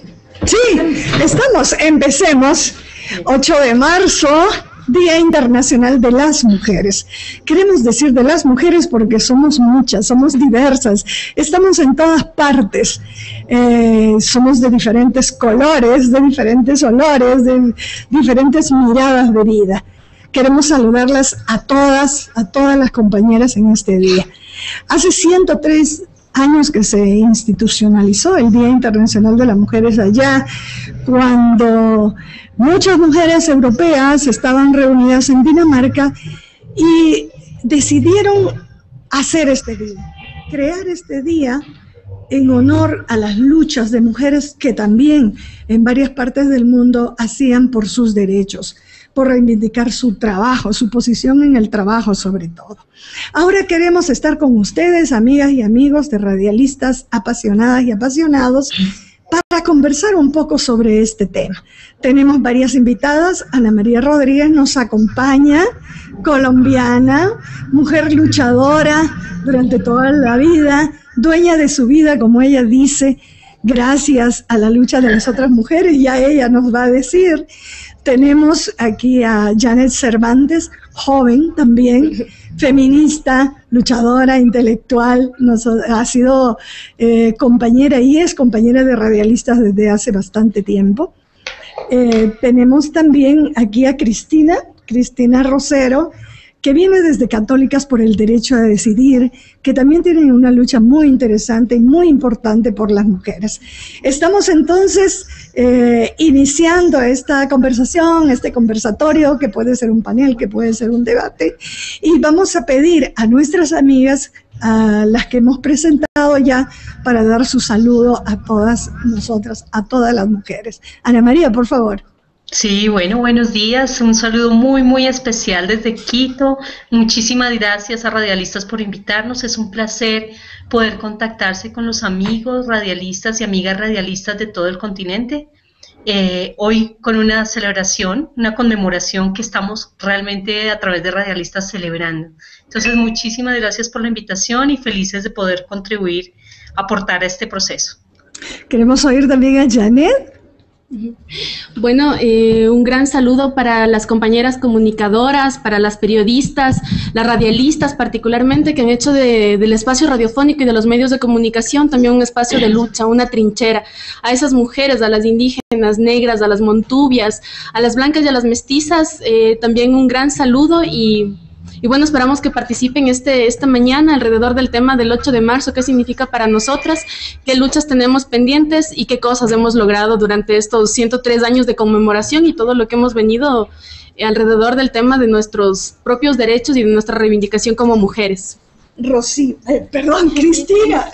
Sí, empecemos. 8 de marzo, Día Internacional de las Mujeres. Queremos decir de las mujeres porque somos muchas, somos diversas, estamos en todas partes, somos de diferentes colores, de diferentes olores, de diferentes miradas de vida. Queremos saludarlas a todas las compañeras en este día. Hace 103 años que se institucionalizó el Día Internacional de las Mujeres allá, cuando muchas mujeres europeas estaban reunidas en Dinamarca y decidieron hacer este día, crear este día en honor a las luchas de mujeres que también en varias partes del mundo hacían por sus derechos, por reivindicar su trabajo, su posición en el trabajo sobre todo. Ahora queremos estar con ustedes, amigas y amigos de radialistas apasionadas y apasionados, para conversar un poco sobre este tema. Tenemos varias invitadas. Ana María Rodríguez nos acompaña, colombiana, mujer luchadora durante toda la vida, dueña de su vida, como ella dice, gracias a la lucha de las otras mujeres, ya ella nos va a decir. Tenemos aquí a Janet Cervantes, joven también, feminista, luchadora, intelectual, ha sido compañera y es compañera de radialistas desde hace bastante tiempo. Tenemos también aquí a Cristina Rosero, que viene desde Católicas por el Derecho a Decidir, que también tienen una lucha muy interesante y muy importante por las mujeres. Estamos entonces iniciando esta conversación, este conversatorio, que puede ser un panel, que puede ser un debate, y vamos a pedir a nuestras amigas, a las que hemos presentado ya, para dar su saludo a todas nosotras, a todas las mujeres. Ana María, por favor. Sí, bueno, buenos días, un saludo muy especial desde Quito. Muchísimas gracias a Radialistas por invitarnos, es un placer poder contactarse con los amigos radialistas y amigas radialistas de todo el continente. Hoy con una celebración, una conmemoración que estamos realmente a través de Radialistas celebrando. Entonces, muchísimas gracias por la invitación y felices de poder contribuir, aportar a este proceso. Queremos oír también a Janet. Bueno, un gran saludo para las compañeras comunicadoras, para las periodistas, las radialistas particularmente, que han hecho del espacio radiofónico y de los medios de comunicación también un espacio de lucha, una trinchera. A esas mujeres, a las indígenas, negras, a las montubias, a las blancas y a las mestizas, también un gran saludo y bueno, esperamos que participen esta mañana alrededor del tema del 8 de marzo, qué significa para nosotras, qué luchas tenemos pendientes y qué cosas hemos logrado durante estos 103 años de conmemoración y todo lo que hemos venido alrededor del tema de nuestros propios derechos y de nuestra reivindicación como mujeres. Cristina.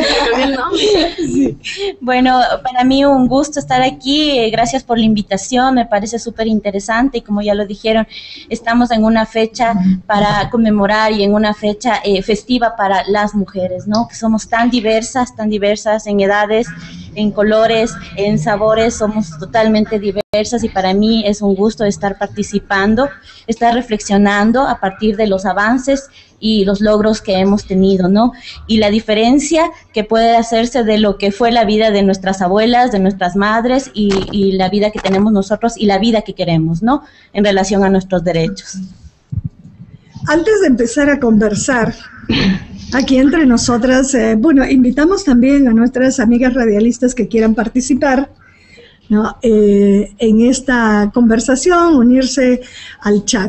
Sí. Bueno, para mí un gusto estar aquí, gracias por la invitación, me parece súper interesante y como ya lo dijeron, estamos en una fecha para conmemorar y en una fecha festiva para las mujeres, ¿no? Que somos tan diversas en edades, en colores, en sabores, somos totalmente diversas y para mí es un gusto estar participando, estar reflexionando a partir de los avances y los logros que hemos tenido, ¿no? Y la diferencia que puede hacerse de lo que fue la vida de nuestras abuelas, de nuestras madres y la vida que tenemos nosotros y la vida que queremos, ¿no? En relación a nuestros derechos. Antes de empezar a conversar aquí entre nosotras, invitamos también a nuestras amigas radialistas que quieran participar, ¿no? En esta conversación, unirse al chat.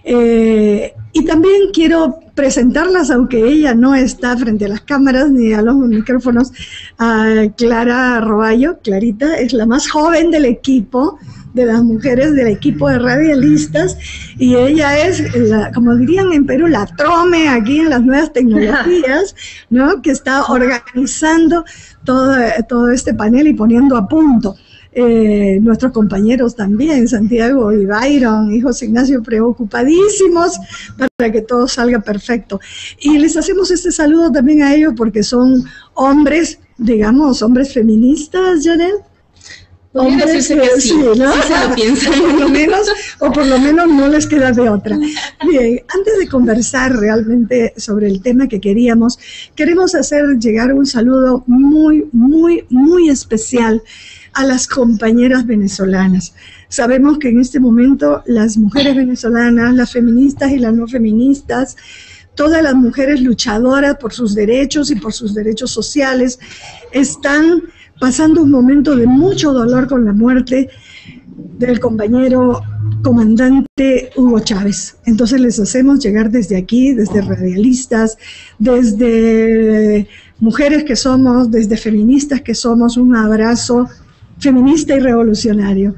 Y también quiero presentarlas, aunque ella no está frente a las cámaras ni a los micrófonos, a Clara Roballo. Clarita es la más joven del equipo, de las mujeres del equipo de radialistas, y ella es, como dirían en Perú, la trome aquí en las nuevas tecnologías, ¿no? Que está organizando todo este panel y poniendo a punto. Nuestros compañeros también, Santiago y Byron y José Ignacio, preocupadísimos para que todo salga perfecto. Y les hacemos este saludo también a ellos porque son hombres, digamos, hombres feministas, Janet. Hombres que sí, ¿no? Sí se lo piensan. o por lo menos no les queda de otra. Bien, antes de conversar realmente sobre el tema que queremos hacer llegar un saludo muy especial a las compañeras venezolanas. Sabemos que en este momento las mujeres venezolanas, las feministas y las no feministas, todas las mujeres luchadoras por sus derechos y por sus derechos sociales, están pasando un momento de mucho dolor con la muerte del compañero comandante Hugo Chávez. Entonces les hacemos llegar desde aquí, desde radialistas, desde mujeres que somos, desde feministas que somos, un abrazo feminista y revolucionario.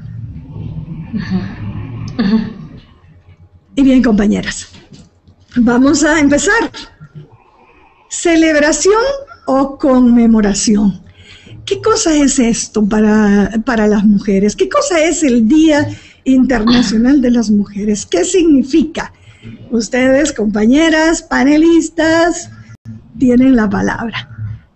Y bien, compañeras, vamos a empezar. ¿Celebración o conmemoración? ¿Qué cosa es esto para las mujeres? ¿Qué cosa es el Día Internacional de las Mujeres? ¿Qué significa? Ustedes, compañeras, panelistas, tienen la palabra.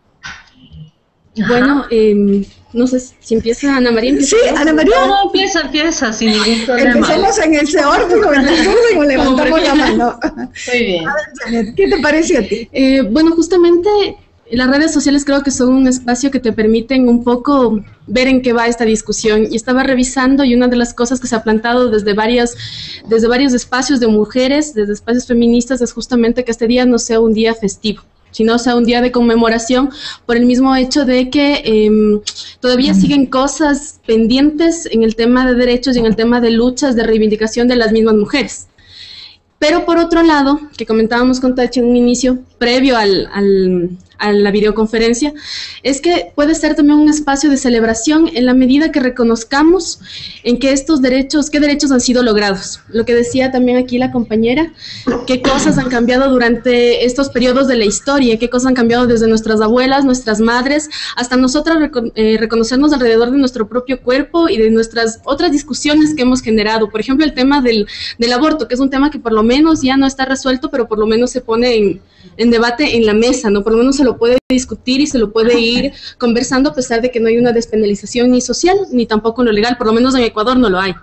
Bueno, no sé si empieza Ana María. Sí, Ana María. No, empieza, sin ningún problema. Empezamos en ese orden o levantamos la mano. Muy bien. A ver, Janet, ¿qué te parece a ti? Bueno, justamente las redes sociales creo que son un espacio que te permiten un poco ver en qué va esta discusión. Y estaba revisando y una de las cosas que se ha plantado desde varios espacios de mujeres, desde espacios feministas, es justamente que este día no sea un día festivo, sino sea un día de conmemoración por el mismo hecho de que todavía siguen cosas pendientes en el tema de derechos y en el tema de luchas de reivindicación de las mismas mujeres. Pero por otro lado, que comentábamos con Tachi en un inicio, previo a la videoconferencia, es que puede ser también un espacio de celebración en la medida que reconozcamos en que estos derechos, qué derechos han sido logrados. Lo que decía también aquí la compañera, qué cosas han cambiado durante estos periodos de la historia, qué cosas han cambiado desde nuestras abuelas, nuestras madres, hasta nosotras reconocernos alrededor de nuestro propio cuerpo y de nuestras otras discusiones que hemos generado. Por ejemplo, el tema del aborto, que es un tema que por lo menos ya no está resuelto, pero por lo menos se pone en debate en la mesa, ¿no? Por lo menos se lo puede discutir y se lo puede ir conversando a pesar de que no hay una despenalización ni social ni tampoco en lo legal, por lo menos en Ecuador no lo hay.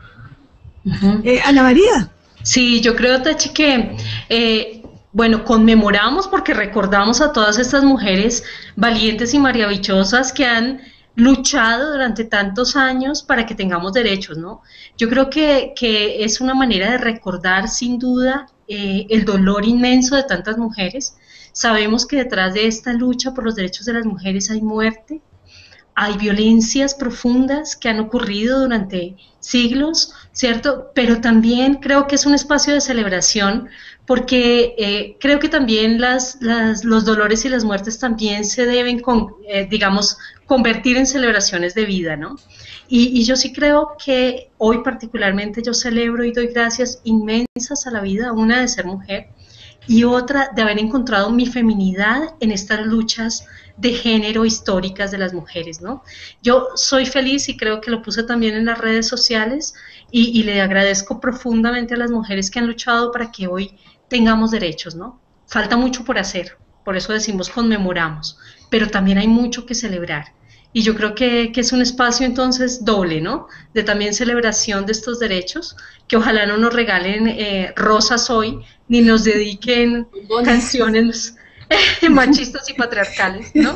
Ana María. Sí, yo creo, Tachi, que bueno, conmemoramos porque recordamos a todas estas mujeres valientes y maravillosas que han luchado durante tantos años para que tengamos derechos, ¿no? Yo creo que es una manera de recordar sin duda el dolor inmenso de tantas mujeres. Sabemos que detrás de esta lucha por los derechos de las mujeres hay muerte, hay violencias profundas que han ocurrido durante siglos, ¿cierto? Pero también creo que es un espacio de celebración porque creo que también los dolores y las muertes también se deben, digamos, convertir en celebraciones de vida, ¿no? Y yo sí creo que hoy particularmente yo celebro y doy gracias inmensas a la vida, una de ser mujer y otra de haber encontrado mi feminidad en estas luchas de género históricas de las mujeres, ¿no? Yo soy feliz y creo que lo puse también en las redes sociales y le agradezco profundamente a las mujeres que han luchado para que hoy tengamos derechos, ¿no? Falta mucho por hacer, por eso decimos conmemoramos, pero también hay mucho que celebrar. Y yo creo que es un espacio entonces doble, ¿no? De también celebración de estos derechos, que ojalá no nos regalen rosas hoy, ni nos dediquen canciones machistas y patriarcales, ¿no?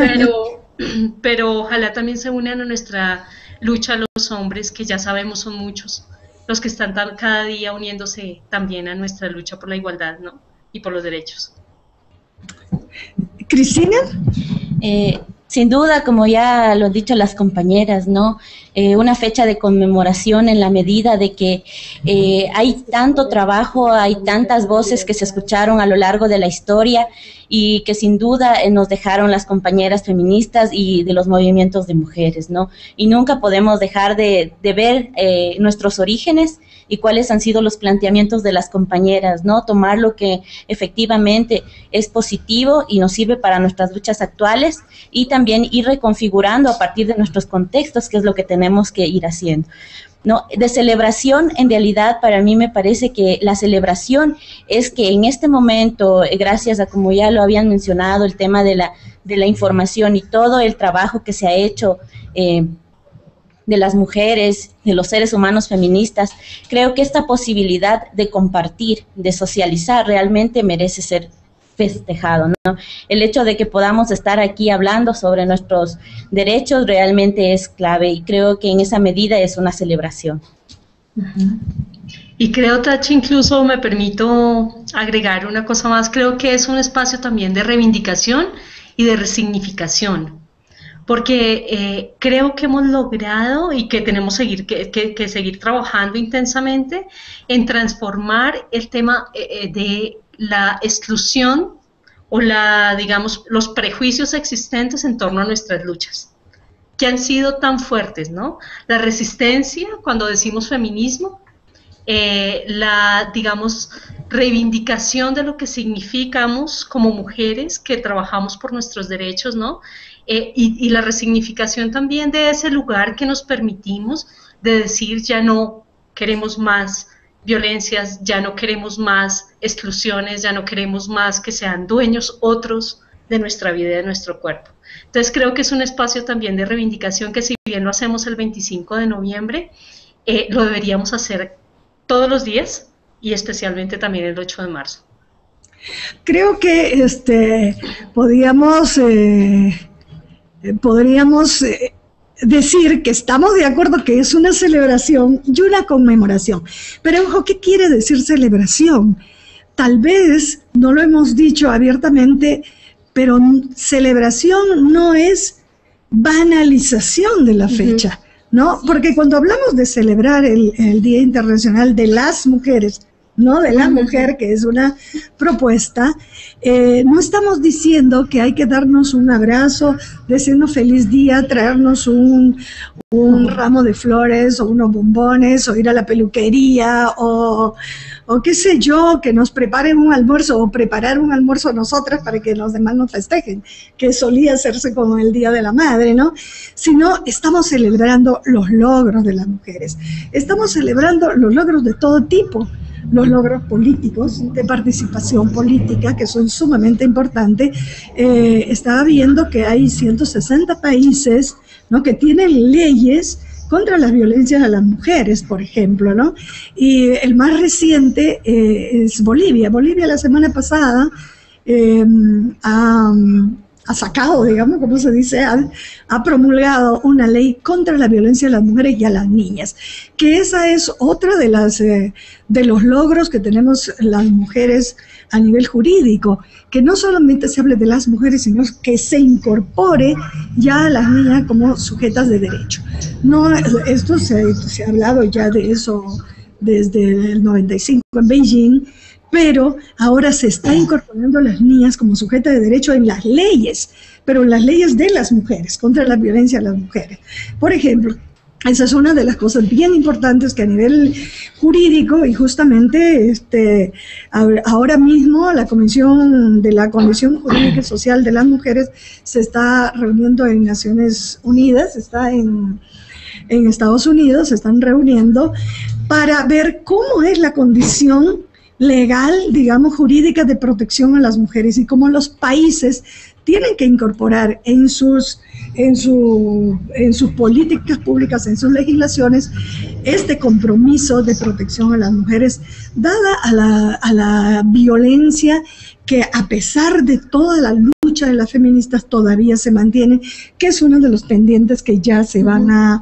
Pero ojalá también se unan a nuestra lucha los hombres, que ya sabemos son muchos, los que están cada día uniéndose también a nuestra lucha por la igualdad, ¿no? Y por los derechos. Cristina. Sin duda, como ya lo han dicho las compañeras, ¿no? Una fecha de conmemoración en la medida de que hay tanto trabajo, hay tantas voces que se escucharon a lo largo de la historia y que sin duda nos dejaron las compañeras feministas y de los movimientos de mujeres, ¿no? Y nunca podemos dejar de ver nuestros orígenes y cuáles han sido los planteamientos de las compañeras, ¿no? Tomar lo que efectivamente es positivo y nos sirve para nuestras luchas actuales y también ir reconfigurando a partir de nuestros contextos, que es lo que tenemos que ir haciendo. No, de celebración, en realidad, para mí me parece que la celebración es que en este momento, gracias a, como ya lo habían mencionado, el tema de la información y todo el trabajo que se ha hecho de las mujeres, de los seres humanos feministas, creo que esta posibilidad de compartir, de socializar, realmente merece ser festejado, ¿no? El hecho de que podamos estar aquí hablando sobre nuestros derechos realmente es clave y creo que en esa medida es una celebración. Y creo, Tachi, incluso me permito agregar una cosa más, creo que es un espacio también de reivindicación y de resignificación, porque creo que hemos logrado y que tenemos que seguir trabajando intensamente en transformar el tema de la exclusión o digamos, los prejuicios existentes en torno a nuestras luchas, que han sido tan fuertes, ¿no? La resistencia, cuando decimos feminismo, digamos, reivindicación de lo que significamos como mujeres que trabajamos por nuestros derechos, ¿no? Y la resignificación también de ese lugar que nos permitimos de decir ya no queremos más violencias, ya no queremos más exclusiones, ya no queremos más que sean dueños otros de nuestra vida y de nuestro cuerpo. Entonces creo que es un espacio también de reivindicación que si bien lo hacemos el 25 de noviembre, lo deberíamos hacer todos los días y especialmente también el 8 de marzo. Creo que podríamos decir que estamos de acuerdo que es una celebración y una conmemoración. Pero ojo, ¿qué quiere decir celebración? Tal vez no lo hemos dicho abiertamente, pero celebración no es banalización de la fecha. ¿No? Porque cuando hablamos de celebrar el Día Internacional de las Mujeres, no de la mujer, que es una propuesta, no estamos diciendo que hay que darnos un abrazo, decirnos feliz día, traernos un ramo de flores o unos bombones o ir a la peluquería o qué sé yo, que nos preparen un almuerzo o preparar un almuerzo nosotras para que los demás nos festejen, que solía hacerse como el Día de la Madre, ¿no? Sino estamos celebrando los logros de las mujeres, estamos celebrando los logros de todo tipo, los logros políticos, de participación política, que son sumamente importantes. Estaba viendo que hay 160 países, ¿no?, que tienen leyes contra las violencias a las mujeres, por ejemplo, ¿no? Y el más reciente es Bolivia. Bolivia la semana pasada ha sacado, digamos, como se dice, ha promulgado una ley contra la violencia a las mujeres y a las niñas, que esa es otra de los logros que tenemos las mujeres a nivel jurídico, que no solamente se hable de las mujeres, sino que se incorpore ya a las niñas como sujetas de derecho. No, esto se ha hablado ya de eso desde el 95 en Beijing, pero ahora se está incorporando a las niñas como sujetas de derecho en las leyes, pero en las leyes de las mujeres, contra la violencia a las mujeres. Por ejemplo, esa es una de las cosas bien importantes que a nivel jurídico, y justamente ahora mismo la Comisión de la Condición Jurídica y Social de las Mujeres se está reuniendo en Naciones Unidas, está en Estados Unidos, se están reuniendo para ver cómo es la condición legal, digamos, jurídica de protección a las mujeres y cómo los países tienen que incorporar en sus políticas públicas, en sus legislaciones, este compromiso de protección a las mujeres, dada a la violencia que a pesar de toda la lucha de las feministas todavía se mantiene, que es uno de los pendientes que ya se van a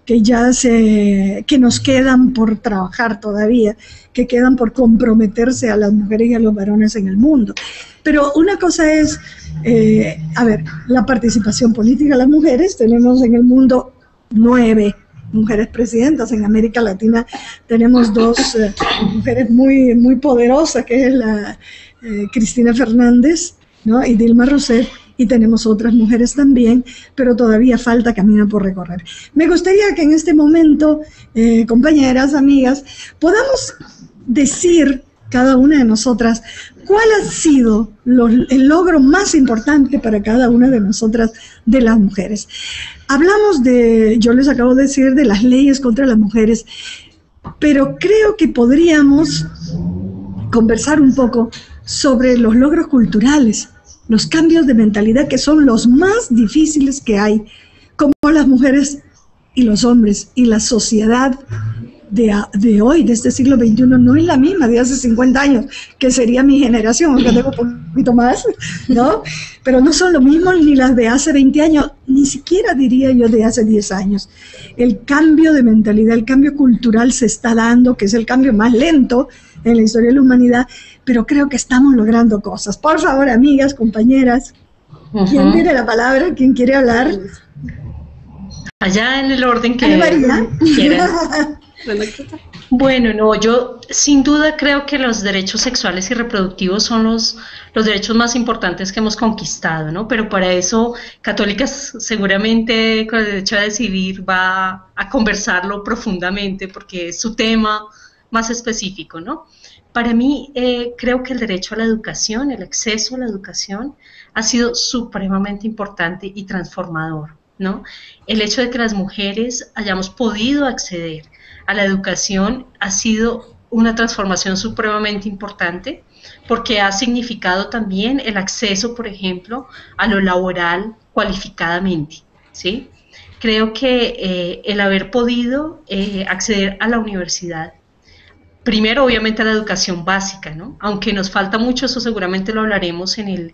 que nos quedan por trabajar todavía, que quedan por comprometerse a las mujeres y a los varones en el mundo. Pero una cosa es, la participación política de las mujeres. Tenemos en el mundo 9 mujeres presidentas. En América Latina tenemos 2 mujeres muy, muy poderosas, que es la Cristina Fernández, ¿no?, y Dilma Rousseff, y tenemos otras mujeres también, pero todavía falta camino por recorrer. Me gustaría que en este momento, compañeras, amigas, podamos decir cada una de nosotras cuál ha sido el logro más importante para cada una de nosotras, de las mujeres. Hablamos yo les acabo de decir, de las leyes contra las mujeres, pero creo que podríamos conversar un poco sobre los logros culturales, los cambios de mentalidad que son los más difíciles que hay, como las mujeres y los hombres y la sociedad de hoy, de este siglo XXI, no es la misma de hace 50 años, que sería mi generación, aunque tengo un poquito más, ¿no? Pero no son lo mismo ni las de hace 20 años, ni siquiera diría yo de hace 10 años. El cambio de mentalidad, el cambio cultural se está dando, que es el cambio más lento en la historia de la humanidad, pero creo que estamos logrando cosas. Por favor, amigas, compañeras, ¿quién tiene la palabra? ¿Quién quiere hablar? Allá en el orden que Ana María. quieran. Bueno, no, yo sin duda creo que los derechos sexuales y reproductivos son los derechos más importantes que hemos conquistado, ¿no? Pero para eso Católicas seguramente con el derecho a decidir va a conversarlo profundamente porque es su tema más específico, ¿no? Para mí creo que el derecho a la educación, el acceso a la educación ha sido supremamente importante y transformador, ¿no? El hecho de que las mujeres hayamos podido acceder a la educación ha sido una transformación supremamente importante porque ha significado también el acceso, por ejemplo, a lo laboral cualificadamente, ¿sí? Creo que el haber podido acceder a la universidad, primero obviamente a la educación básica, ¿no? Aunque nos falta mucho, eso seguramente lo hablaremos en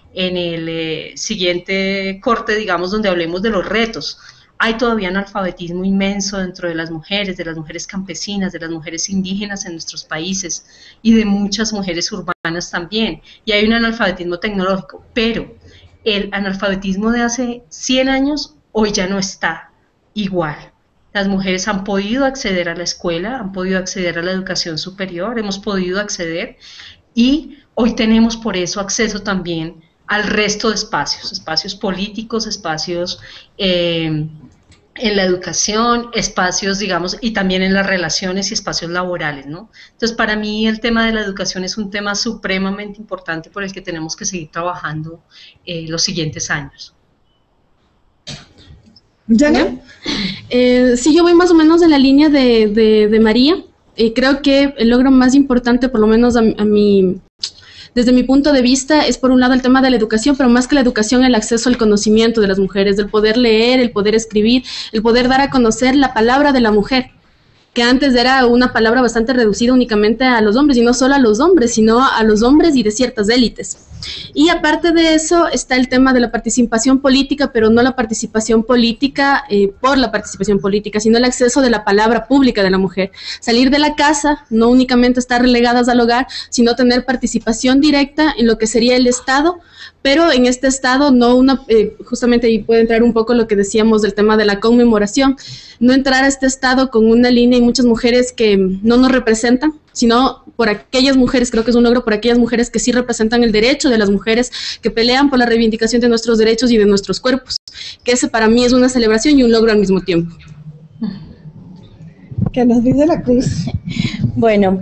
el siguiente corte, digamos, donde hablemos de los retos. Hay todavía un analfabetismo inmenso dentro de las mujeres campesinas, de las mujeres indígenas en nuestros países y de muchas mujeres urbanas también. Y hay un analfabetismo tecnológico, pero el analfabetismo de hace 100 años hoy ya no está igual. Las mujeres han podido acceder a la escuela, han podido acceder a la educación superior, hemos podido acceder y hoy tenemos por eso acceso también al resto de espacios políticos, espacios en la educación, espacios, digamos, y también en las relaciones y espacios laborales, ¿no? Entonces, para mí el tema de la educación es un tema supremamente importante por el que tenemos que seguir trabajando los siguientes años. ¿Ya? Sí, yo voy más o menos en la línea de María. Creo que el logro más importante, por lo menos desde mi punto de vista, es por un lado el tema de la educación, pero más que la educación, el acceso al conocimiento de las mujeres, del poder leer, el poder escribir, el poder dar a conocer la palabra de la mujer, que antes era una palabra bastante reducida únicamente a los hombres, y no solo a los hombres, sino a los hombres y de ciertas élites. Y aparte de eso está el tema de la participación política, pero no la participación política por la participación política, sino el acceso de la palabra pública de la mujer. Salir de la casa, no únicamente estar relegadas al hogar, sino tener participación directa en lo que sería el Estado, pero en este Estado no justamente ahí puede entrar un poco lo que decíamos del tema de la conmemoración, no entrar a este Estado con una línea y muchas mujeres que no nos representan, sino por aquellas mujeres, creo que es un logro por aquellas mujeres que sí representan el derecho de las mujeres, que pelean por la reivindicación de nuestros derechos y de nuestros cuerpos, que ese para mí es una celebración y un logro al mismo tiempo. Que nos dice la Cruz. Bueno,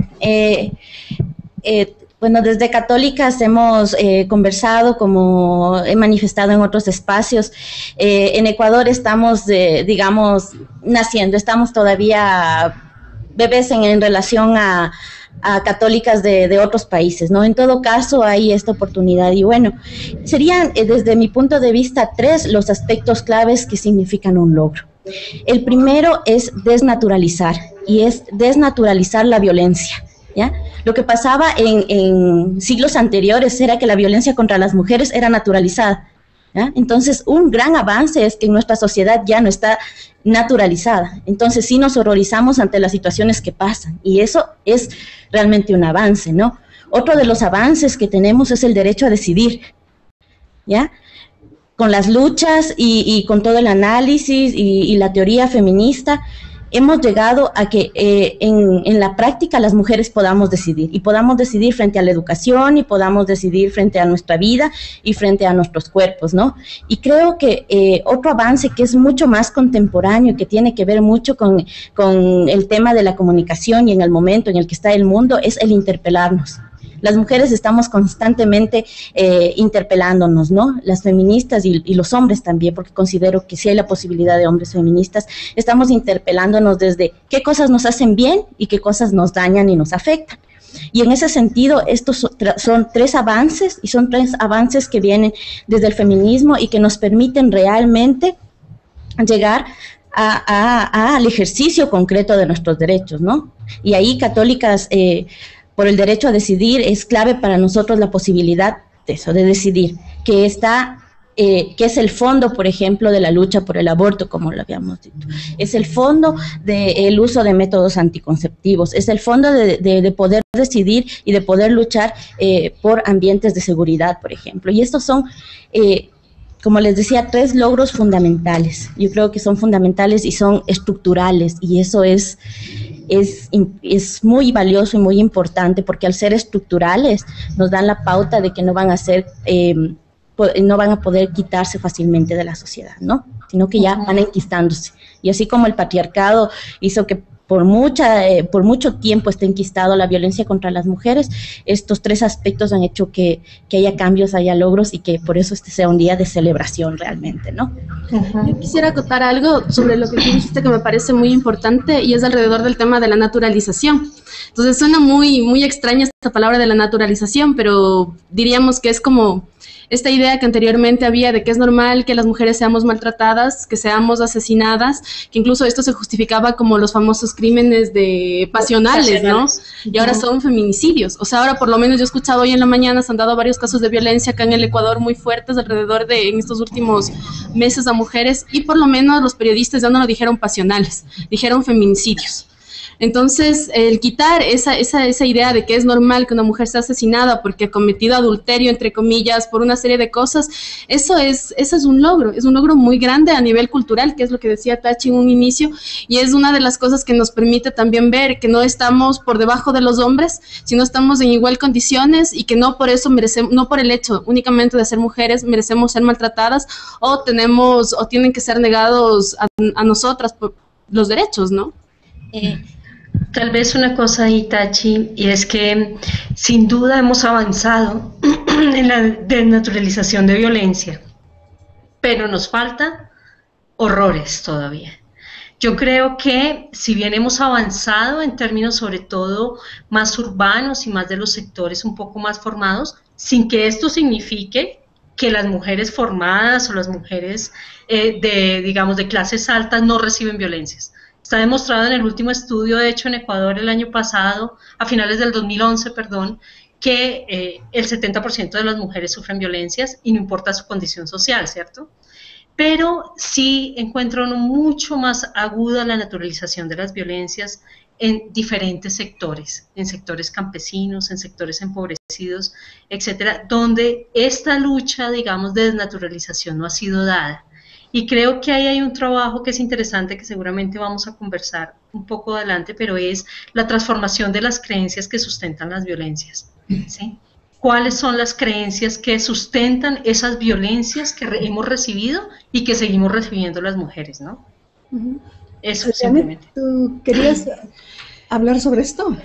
desde Católicas hemos conversado, como he manifestado en otros espacios. En Ecuador estamos, digamos, naciendo, estamos todavía bebés en relación a católicas de otros países, ¿no? En todo caso hay esta oportunidad y bueno, serían desde mi punto de vista 3 los aspectos claves que significan un logro. El primero es desnaturalizar, y es desnaturalizar la violencia, ¿ya? Lo que pasaba en siglos anteriores era que la violencia contra las mujeres era naturalizada, ¿ya? Entonces, un gran avance es que nuestra sociedad ya no está naturalizada. Entonces, sí nos horrorizamos ante las situaciones que pasan, y eso es realmente un avance, ¿no? Otro de los avances que tenemos es el derecho a decidir, ¿ya? Con las luchas y con todo el análisis y la teoría feminista, hemos llegado a que en la práctica las mujeres podamos decidir, y podamos decidir frente a la educación, y podamos decidir frente a nuestra vida y frente a nuestros cuerpos, ¿no? Y creo que otro avance que es mucho más contemporáneo y que tiene que ver mucho con el tema de la comunicación y en el momento en el que está el mundo es el interpelarnos. Las mujeres estamos constantemente interpelándonos, ¿no? Las feministas y los hombres también, porque considero que sí hay la posibilidad de hombres feministas, estamos interpelándonos desde qué cosas nos hacen bien y qué cosas nos dañan y nos afectan. Y en ese sentido, estos son 3 avances, y son 3 avances que vienen desde el feminismo y que nos permiten realmente llegar al ejercicio concreto de nuestros derechos, ¿no? Y ahí Católicas por el Derecho a Decidir es clave para nosotros la posibilidad de eso, de decidir, que es el fondo, por ejemplo, de la lucha por el aborto, como lo habíamos dicho. Es el fondo del uso de métodos anticonceptivos, es el fondo de poder decidir y de poder luchar por ambientes de seguridad, por ejemplo. Y estos son, como les decía, 3 logros fundamentales. Yo creo que son fundamentales y son estructurales, y eso es muy valioso y muy importante, porque al ser estructurales nos dan la pauta de que no van a poder quitarse fácilmente de la sociedad, ¿no? Sino que ya van enquistándose. Y así como el patriarcado hizo que por mucho tiempo esté enquistado la violencia contra las mujeres, estos 3 aspectos han hecho que haya cambios, haya logros, y que por eso este sea un día de celebración realmente, ¿no? Yo quisiera acotar algo sobre lo que tú dijiste que me parece muy importante, y es alrededor del tema de la naturalización. Entonces suena muy, muy extraña esta palabra de la naturalización, pero diríamos que es como esta idea que anteriormente había de que es normal que las mujeres seamos maltratadas, que seamos asesinadas, que incluso esto se justificaba como los famosos crímenes pasionales, ¿no? Y ahora son feminicidios. O sea, ahora por lo menos yo he escuchado hoy en la mañana, se han dado varios casos de violencia acá en el Ecuador muy fuertes alrededor en estos últimos meses a mujeres, y por lo menos los periodistas ya no lo dijeron pasionales, dijeron feminicidios. Entonces, el quitar esa idea de que es normal que una mujer sea asesinada porque ha cometido adulterio, entre comillas, por una serie de cosas, eso es un logro muy grande a nivel cultural, que es lo que decía Tachi en un inicio, y es una de las cosas que nos permite también ver que no estamos por debajo de los hombres, sino estamos en igual condiciones, y que no por eso no por el hecho únicamente de ser mujeres merecemos ser maltratadas o tienen que ser negados a nosotras por los derechos, ¿no? Tal vez una cosa, Itachi, y es que sin duda hemos avanzado en la desnaturalización de violencia, pero nos falta horrores todavía. Yo creo que si bien hemos avanzado en términos sobre todo más urbanos y más de los sectores un poco más formados, sin que esto signifique que las mujeres formadas o las mujeres de clases altas no reciben violencias. Está demostrado en el último estudio hecho en Ecuador el año pasado, a finales del 2011, que el 70% de las mujeres sufren violencias, y no importa su condición social, ¿cierto? Pero sí encuentro mucho más aguda la naturalización de las violencias en diferentes sectores, en sectores campesinos, en sectores empobrecidos, etcétera, donde esta lucha, digamos, de desnaturalización no ha sido dada. Y creo que ahí hay un trabajo que es interesante, que seguramente vamos a conversar un poco adelante, pero es la transformación de las creencias que sustentan las violencias, ¿sí? ¿Cuáles son las creencias que sustentan esas violencias que hemos recibido y que seguimos recibiendo las mujeres, ¿no? Eso simplemente. ¿Tú querías hablar sobre esto?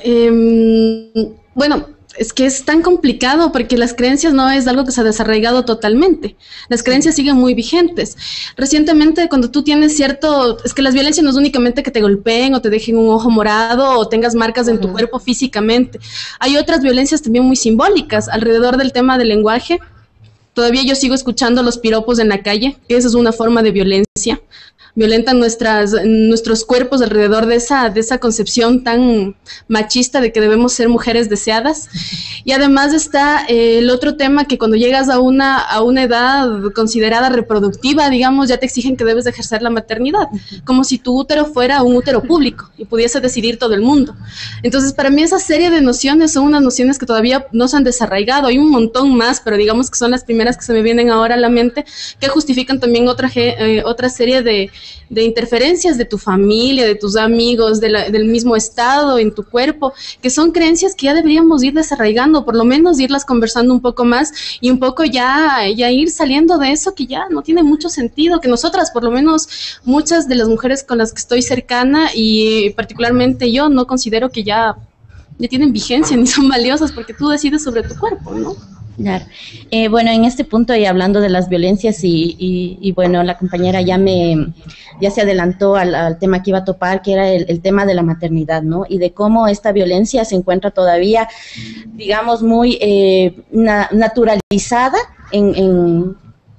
Bueno, es que es tan complicado porque las creencias no es algo que se ha desarraigado totalmente. Las creencias siguen muy vigentes. Recientemente, cuando tú tienes es que las violencias no es únicamente que te golpeen o te dejen un ojo morado o tengas marcas en tu cuerpo físicamente. Hay otras violencias también muy simbólicas alrededor del tema del lenguaje. Todavía yo sigo escuchando los piropos en la calle, que esa es una forma de violencia. Violentan nuestros cuerpos alrededor de esa concepción tan machista de que debemos ser mujeres deseadas. Y además está el otro tema, que cuando llegas a una edad considerada reproductiva, digamos, ya te exigen que debes de ejercer la maternidad, como si tu útero fuera un útero público y pudiese decidir todo el mundo. Entonces, para mí esa serie de nociones son unas nociones que todavía no se han desarraigado. Hay un montón más, pero digamos que son las primeras que se me vienen ahora a la mente, que justifican también otra serie de interferencias de tu familia, de tus amigos, del mismo estado en tu cuerpo, que son creencias que ya deberíamos ir desarraigando, por lo menos irlas conversando un poco más y un poco ya ir saliendo de eso que ya no tiene mucho sentido, que nosotras, por lo menos muchas de las mujeres con las que estoy cercana y particularmente yo, no considero que ya tienen vigencia ni son valiosas, porque tú decides sobre tu cuerpo, ¿no? Claro. Bueno, en este punto, y hablando de las violencias, y bueno, la compañera ya se adelantó al tema que iba a topar, que era el tema de la maternidad, ¿no? Y de cómo esta violencia se encuentra todavía, digamos, muy naturalizada en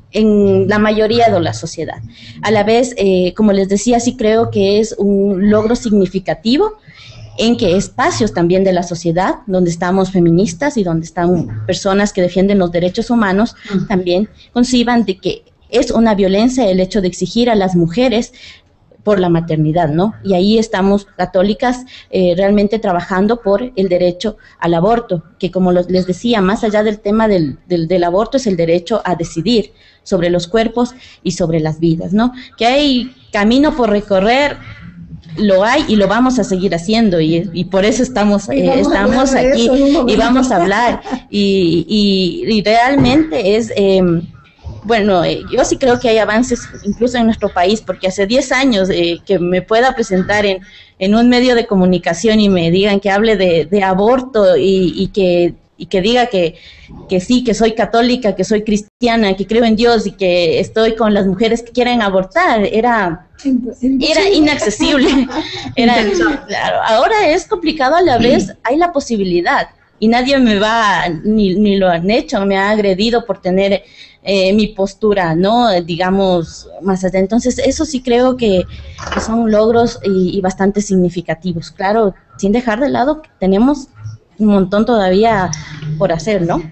en la mayoría de la sociedad. A la vez, como les decía, sí creo que es un logro significativo en que espacios también de la sociedad, donde estamos feministas y donde están personas que defienden los derechos humanos, también conciban de que es una violencia el hecho de exigir a las mujeres por la maternidad, ¿no? Y ahí estamos católicas realmente trabajando por el derecho al aborto, que como les decía, más allá del tema del aborto es el derecho a decidir sobre los cuerpos y sobre las vidas, ¿no? Que hay camino por recorrer, lo hay y lo vamos a seguir haciendo y por eso estamos aquí y vamos a hablar y realmente es bueno, yo sí creo que hay avances incluso en nuestro país, porque hace 10 años que me pueda presentar en un medio de comunicación y me digan que hable de aborto y que diga que sí, que soy católica, que soy cristiana, que creo en Dios y que estoy con las mujeres que quieren abortar, era inaccesible. Claro, ahora es complicado, a la vez hay la posibilidad y nadie me va, ni lo han hecho, me ha agredido por tener mi postura, ¿no? Digamos, más allá. Entonces, eso sí creo que son logros y bastante significativos. Claro, sin dejar de lado que tenemos un montón todavía por hacer, ¿no?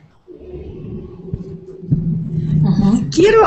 Quiero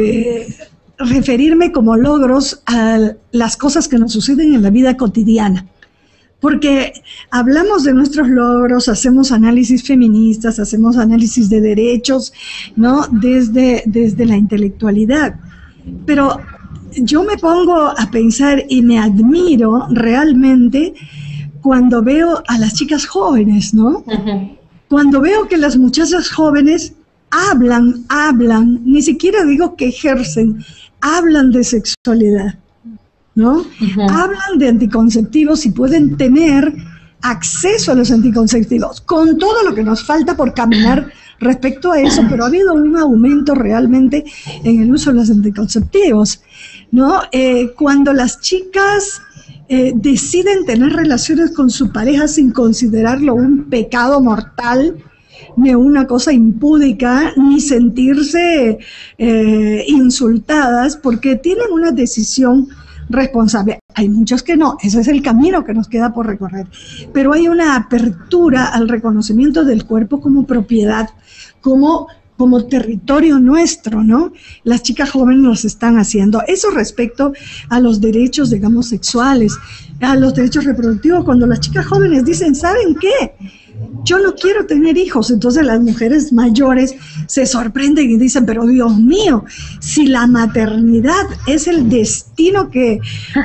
referirme como logros a las cosas que nos suceden en la vida cotidiana, porque hablamos de nuestros logros, hacemos análisis feministas, hacemos análisis de derechos, ¿no? Desde la intelectualidad, pero yo me pongo a pensar y me admiro realmente cuando veo a las chicas jóvenes, ¿no? Cuando veo que las muchachas jóvenes hablan, ni siquiera digo que ejercen, hablan de sexualidad, ¿no? Hablan de anticonceptivos y pueden tener acceso a los anticonceptivos, con todo lo que nos falta por caminar respecto a eso, pero ha habido un aumento realmente en el uso de los anticonceptivos, ¿no? Cuando las chicas deciden tener relaciones con su pareja sin considerarlo un pecado mortal, ni una cosa impúdica, ni sentirse insultadas, porque tienen una decisión responsable. Hay muchos que no, ese es el camino que nos queda por recorrer, pero hay una apertura al reconocimiento del cuerpo como propiedad, como territorio nuestro, ¿no? Las chicas jóvenes nos están haciendo eso respecto a los derechos, digamos, sexuales, a los derechos reproductivos. Cuando las chicas jóvenes dicen, ¿saben qué? Yo no quiero tener hijos, entonces las mujeres mayores se sorprenden y dicen, pero Dios mío, si la maternidad es el destino que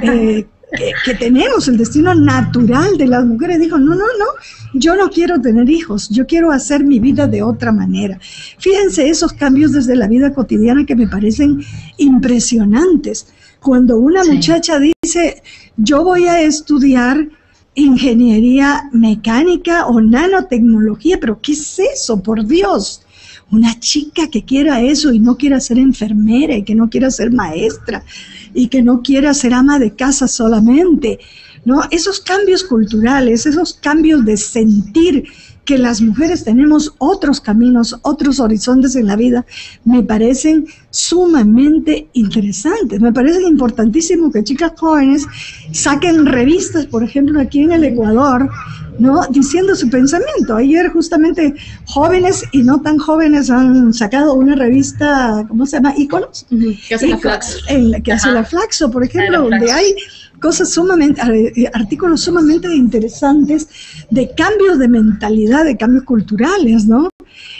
tenemos, el destino natural de las mujeres, dijo, no, yo no quiero tener hijos, yo quiero hacer mi vida de otra manera. Fíjense esos cambios desde la vida cotidiana que me parecen impresionantes. Cuando una muchacha dice, yo voy a estudiar ingeniería mecánica o nanotecnología, pero ¿qué es eso? Por Dios, una chica que quiera eso y no quiera ser enfermera y que no quiera ser maestra y que no quiera ser ama de casa solamente, ¿no? Esos cambios culturales, esos cambios de sentir que las mujeres tenemos otros caminos, otros horizontes en la vida, me parecen sumamente interesantes. Me parece importantísimo que chicas jóvenes saquen revistas, por ejemplo, aquí en el Ecuador, ¿no? Diciendo su pensamiento. Ayer justamente jóvenes y no tan jóvenes han sacado una revista, ¿cómo se llama? Íconos. Que hace la Flaxo. Que hace la Flaxo, por ejemplo, donde hay cosas artículos sumamente interesantes de cambios de mentalidad, de cambios culturales, ¿no?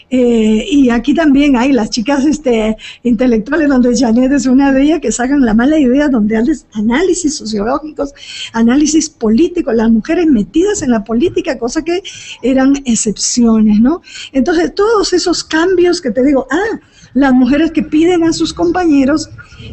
Y aquí también hay las chicas intelectuales, donde Janet es una de ellas, que sacan la mala idea, donde hay análisis sociológicos, análisis políticos, las mujeres metidas en la política, cosa que eran excepciones, ¿no? Entonces, todos esos cambios que te digo, las mujeres que piden a sus compañeros,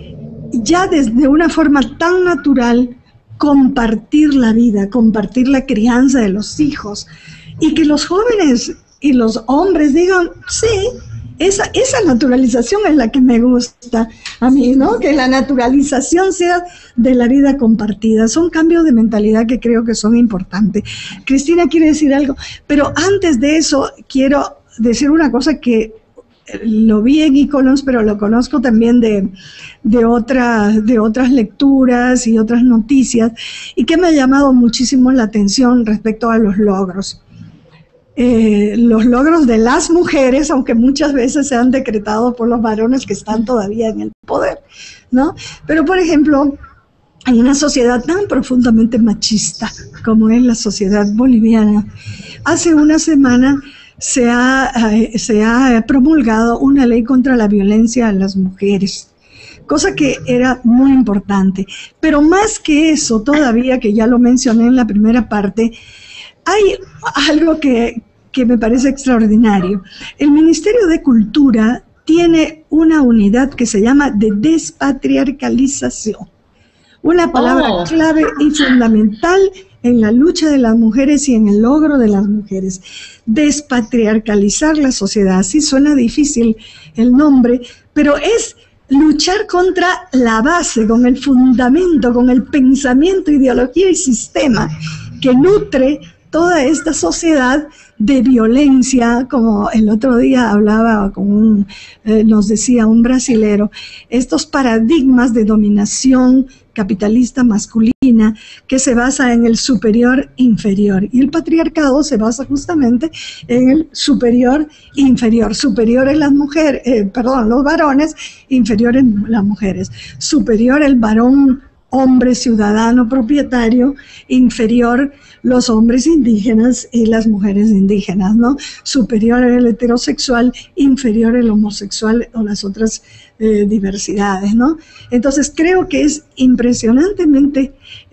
ya desde una forma tan natural, compartir la vida, compartir la crianza de los hijos, y que los jóvenes y los hombres digan, sí, esa naturalización es la que me gusta a mí, ¿no? Que la naturalización sea de la vida compartida. Son cambios de mentalidad que creo que son importantes. Cristina quiere decir algo, pero antes de eso quiero decir una cosa que lo vi en e-columns, pero lo conozco también de otras lecturas y otras noticias, y que me ha llamado muchísimo la atención respecto a los logros. Los logros de las mujeres, aunque muchas veces se han decretado por los varones que están todavía en el poder, ¿no? Pero, por ejemplo, en una sociedad tan profundamente machista como es la sociedad boliviana, hace una semana se ha promulgado una ley contra la violencia a las mujeres, cosa que era muy importante. Pero más que eso, todavía, que ya lo mencioné en la primera parte, hay algo que me parece extraordinario. El Ministerio de Cultura tiene una unidad que se llama de despatriarcalización, una palabra clave y fundamental en la lucha de las mujeres y en el logro de las mujeres. Despatriarcalizar la sociedad. Sí suena difícil el nombre, pero es luchar contra la base, con el fundamento, con el pensamiento, ideología y sistema que nutre toda esta sociedad de violencia, como el otro día hablaba nos decía un brasilero, estos paradigmas de dominación capitalista masculina que se basa en el superior-inferior, y el patriarcado se basa justamente en el superior-inferior. Superior es las mujeres, los varones, inferior en las mujeres. Superior el varón, hombre ciudadano propietario, inferior los hombres indígenas y las mujeres indígenas, ¿no? Superior el heterosexual, inferior el homosexual o las otras diversidades, ¿no? Entonces creo que es impresionantemente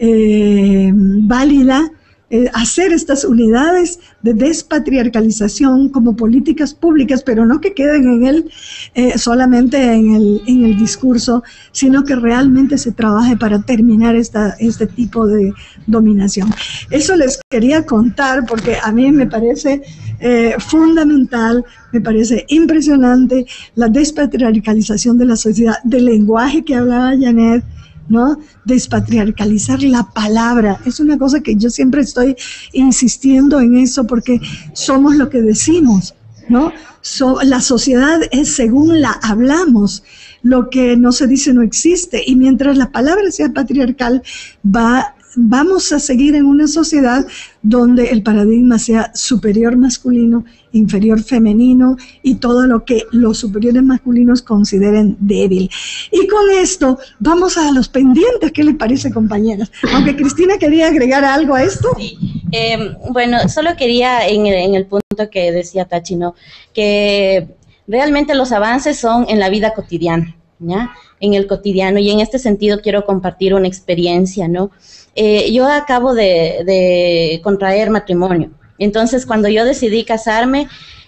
válida hacer estas unidades de despatriarcalización como políticas públicas, pero no que queden solamente en el discurso, sino que realmente se trabaje para terminar este tipo de dominación. Eso les quería contar porque a mí me parece fundamental, me parece impresionante la despatriarcalización de la sociedad, del lenguaje que hablaba Janet, ¿no? Despatriarcalizar la palabra es una cosa que yo siempre estoy insistiendo en eso, porque somos lo que decimos, ¿no? La sociedad es según la hablamos, lo que no se dice no existe, y mientras la palabra sea patriarcal, vamos a seguir en una sociedad donde el paradigma sea superior masculino, inferior femenino y todo lo que los superiores masculinos consideren débil. Y con esto vamos a los pendientes. ¿Qué les parece, compañeras? Aunque Cristina quería agregar algo a esto. Sí. Bueno, solo quería en el punto que decía Tachi, ¿no? Que realmente los avances son en la vida cotidiana, ¿ya? En el cotidiano, y en este sentido quiero compartir una experiencia, ¿no? Yo acabo de contraer matrimonio. Entonces, cuando yo decidí casarme,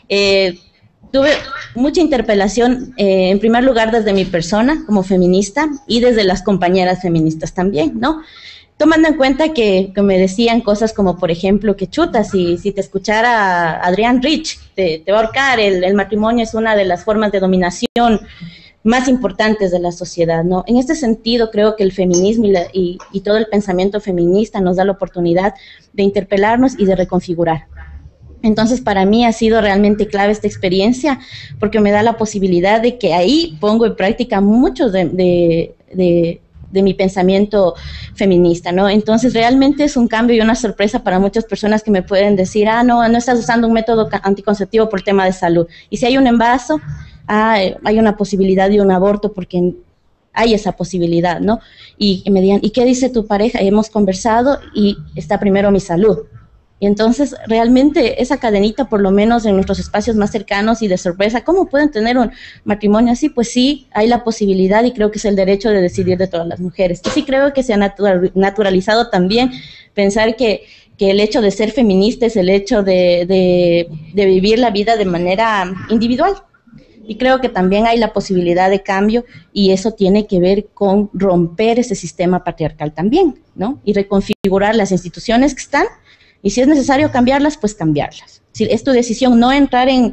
tuve mucha interpelación, en primer lugar desde mi persona como feminista y desde las compañeras feministas también, ¿no? Tomando en cuenta que me decían cosas como, por ejemplo, que chuta, si te escuchara Adrián Rich, te va a ahorcar, el matrimonio es una de las formas de dominación más importantes de la sociedad, ¿no? En este sentido, creo que el feminismo y todo el pensamiento feminista nos da la oportunidad de interpelarnos y de reconfigurar. Entonces, para mí ha sido realmente clave esta experiencia, porque me da la posibilidad de que ahí pongo en práctica mucho de mi pensamiento feminista, ¿no? Entonces, realmente es un cambio y una sorpresa para muchas personas que me pueden decir, no estás usando un método anticonceptivo por tema de salud. Y si hay un embarazo, hay una posibilidad de un aborto porque hay esa posibilidad, ¿no? Y me digan, ¿y qué dice tu pareja? Hemos conversado y está primero mi salud. Y entonces, realmente, esa cadenita, por lo menos en nuestros espacios más cercanos y de sorpresa, ¿cómo pueden tener un matrimonio así? Pues sí, hay la posibilidad y creo que es el derecho de decidir de todas las mujeres. Y sí creo que se ha naturalizado también pensar que el hecho de ser feminista es el hecho de vivir la vida de manera individual. Y creo que también hay la posibilidad de cambio y eso tiene que ver con romper ese sistema patriarcal también, ¿no? Y reconfigurar las instituciones que están y si es necesario cambiarlas, pues cambiarlas. Si es tu decisión no entrar en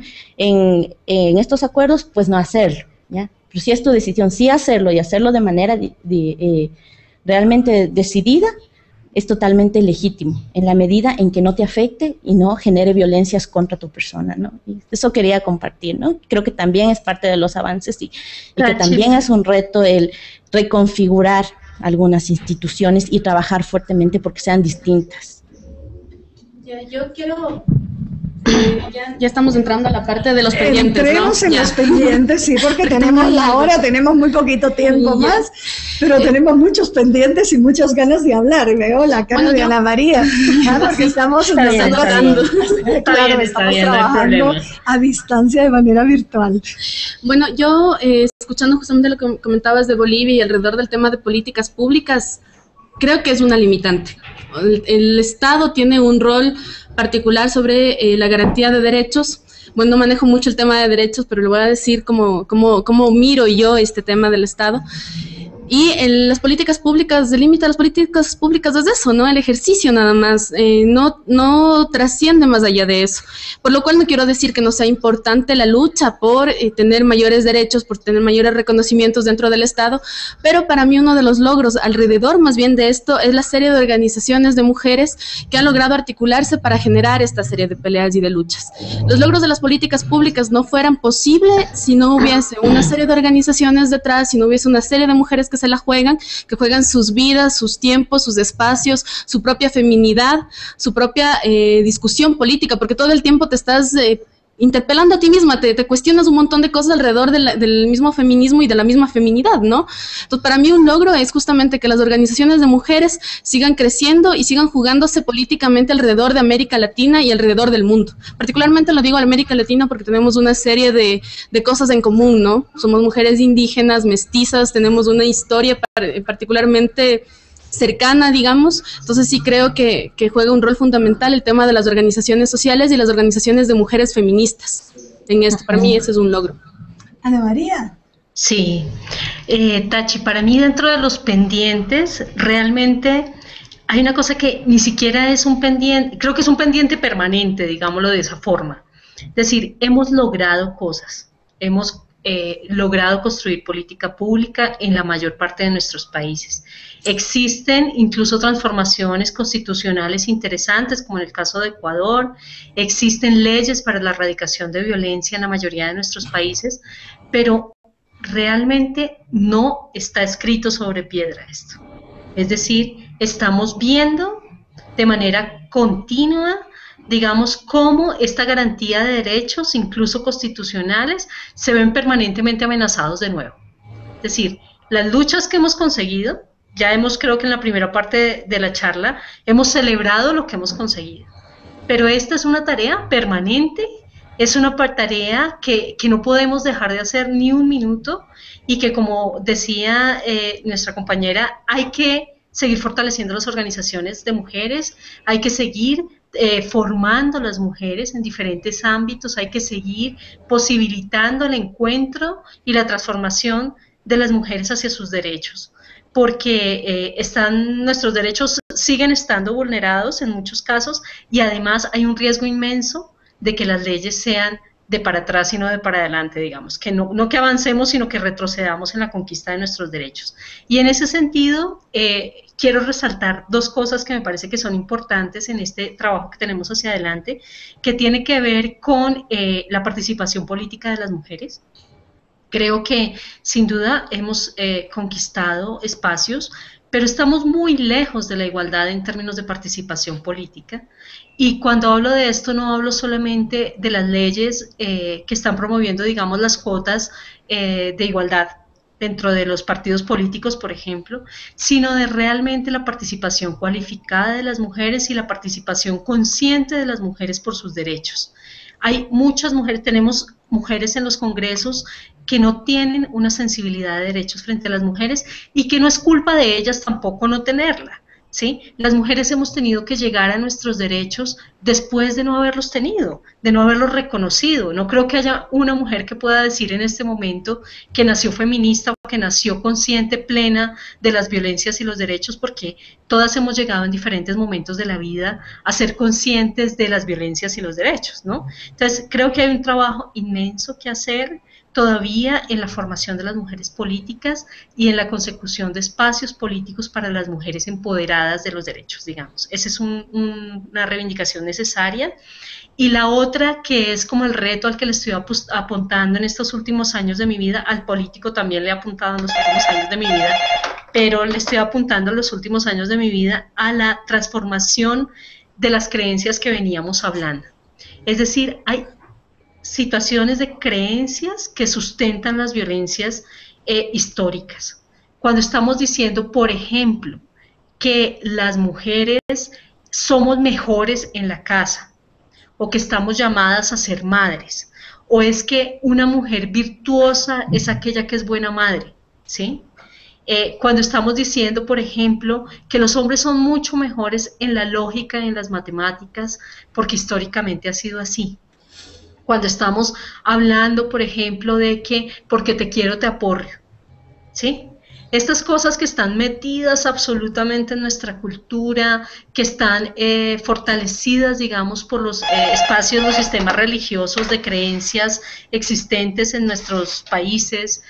estos acuerdos, pues no hacerlo, ¿ya? Pero si es tu decisión sí hacerlo y hacerlo de manera realmente decidida, es totalmente legítimo, en la medida en que no te afecte y no genere violencias contra tu persona, ¿no? Y eso quería compartir, ¿no? Creo que también es parte de los avances y que también es un reto el reconfigurar algunas instituciones y trabajar fuertemente porque sean distintas. Yo quiero... Ya estamos entrando a la parte de los pendientes, entremos, ¿no? En los pendientes, sí, porque tenemos la hora, tenemos muy poquito tiempo más, pero tenemos muchos pendientes y muchas ganas de hablar. Y veo la cara de Ana María, porque estamos trabajando a distancia de manera virtual. Bueno, yo escuchando justamente lo que comentabas de Bolivia y alrededor del tema de políticas públicas, creo que es una limitante. El Estado tiene un rol particular sobre la garantía de derechos. Bueno, no manejo mucho el tema de derechos, pero le voy a decir cómo miro yo este tema del Estado. Y las políticas públicas, el límite de las políticas públicas es eso, ¿no? El ejercicio nada más, no trasciende más allá de eso. Por lo cual no quiero decir que no sea importante la lucha por tener mayores derechos, por tener mayores reconocimientos dentro del Estado, pero para mí uno de los logros alrededor más bien de esto es la serie de organizaciones de mujeres que han logrado articularse para generar esta serie de peleas y de luchas. Los logros de las políticas públicas no fueran posibles si no hubiese una serie de organizaciones detrás, si no hubiese una serie de mujeres que se la juegan, que juegan sus vidas, sus tiempos, sus espacios, su propia feminidad, su propia discusión política, porque todo el tiempo te estás interpelando a ti misma, te cuestionas un montón de cosas alrededor del mismo feminismo y de la misma feminidad, ¿no? Entonces, para mí un logro es justamente que las organizaciones de mujeres sigan creciendo y sigan jugándose políticamente alrededor de América Latina y alrededor del mundo. Particularmente lo digo a América Latina porque tenemos una serie de cosas en común, ¿no? Somos mujeres indígenas, mestizas, tenemos una historia particularmente cercana, digamos. Entonces sí creo que juega un rol fundamental el tema de las organizaciones sociales y las organizaciones de mujeres feministas en esto. Para mí ese es un logro. Ana María. Sí, Tachi, para mí dentro de los pendientes realmente hay una cosa que ni siquiera es un pendiente, creo que es un pendiente permanente, digámoslo de esa forma. Es decir, hemos logrado cosas, hemos logrado construir política pública en la mayor parte de nuestros países. Existen incluso transformaciones constitucionales interesantes, como en el caso de Ecuador, existen leyes para la erradicación de violencia en la mayoría de nuestros países, pero realmente no está escrito sobre piedra esto. Es decir, estamos viendo de manera continua, digamos, cómo esta garantía de derechos, incluso constitucionales, se ven permanentemente amenazados de nuevo. Es decir, las luchas que hemos conseguido, ya creo que en la primera parte de la charla, hemos celebrado lo que hemos conseguido. Pero esta es una tarea permanente, es una tarea que no podemos dejar de hacer ni un minuto y que, como decía nuestra compañera, hay que seguir fortaleciendo las organizaciones de mujeres, hay que seguir formando a las mujeres en diferentes ámbitos, hay que seguir posibilitando el encuentro y la transformación de las mujeres hacia sus derechos, porque nuestros derechos siguen estando vulnerados en muchos casos y además hay un riesgo inmenso de que las leyes sean de para atrás y no de para adelante, digamos, que no que avancemos, sino que retrocedamos en la conquista de nuestros derechos. Y en ese sentido, quiero resaltar dos cosas que me parece que son importantes en este trabajo que tenemos hacia adelante, que tiene que ver con la participación política de las mujeres. Creo que sin duda hemos conquistado espacios, pero estamos muy lejos de la igualdad en términos de participación política. Y cuando hablo de esto no hablo solamente de las leyes que están promoviendo, digamos, las cuotas de igualdad dentro de los partidos políticos, por ejemplo, sino de realmente la participación cualificada de las mujeres y la participación consciente de las mujeres por sus derechos. Hay muchas mujeres, tenemos mujeres en los congresos que no tienen una sensibilidad de derechos frente a las mujeres y que no es culpa de ellas tampoco no tenerla, ¿sí? Las mujeres hemos tenido que llegar a nuestros derechos después de no haberlos tenido, de no haberlos reconocido. No creo que haya una mujer que pueda decir en este momento que nació feminista o que nació consciente, plena de las violencias y los derechos, porque todas hemos llegado en diferentes momentos de la vida a ser conscientes de las violencias y los derechos, ¿no? Entonces, creo que hay un trabajo inmenso que hacer todavía en la formación de las mujeres políticas y en la consecución de espacios políticos para las mujeres empoderadas de los derechos, digamos. Esa es una reivindicación necesaria. Y la otra, que es como el reto al que le estoy apuntando en estos últimos años de mi vida, al político también le he apuntado en los últimos años de mi vida, pero le estoy apuntando en los últimos años de mi vida a la transformación de las creencias que veníamos hablando. Es decir, hay situaciones de creencias que sustentan las violencias históricas. Cuando estamos diciendo, por ejemplo, que las mujeres somos mejores en la casa, o que estamos llamadas a ser madres, o es que una mujer virtuosa es aquella que es buena madre, ¿sí? Cuando estamos diciendo, por ejemplo, que los hombres son mucho mejores en la lógica y en las matemáticas, porque históricamente ha sido así. Cuando estamos hablando, por ejemplo, de que porque te quiero te aporreo, ¿sí? Estas cosas que están metidas absolutamente en nuestra cultura, que están fortalecidas, digamos, por los espacios, los sistemas religiosos de creencias existentes en nuestros países,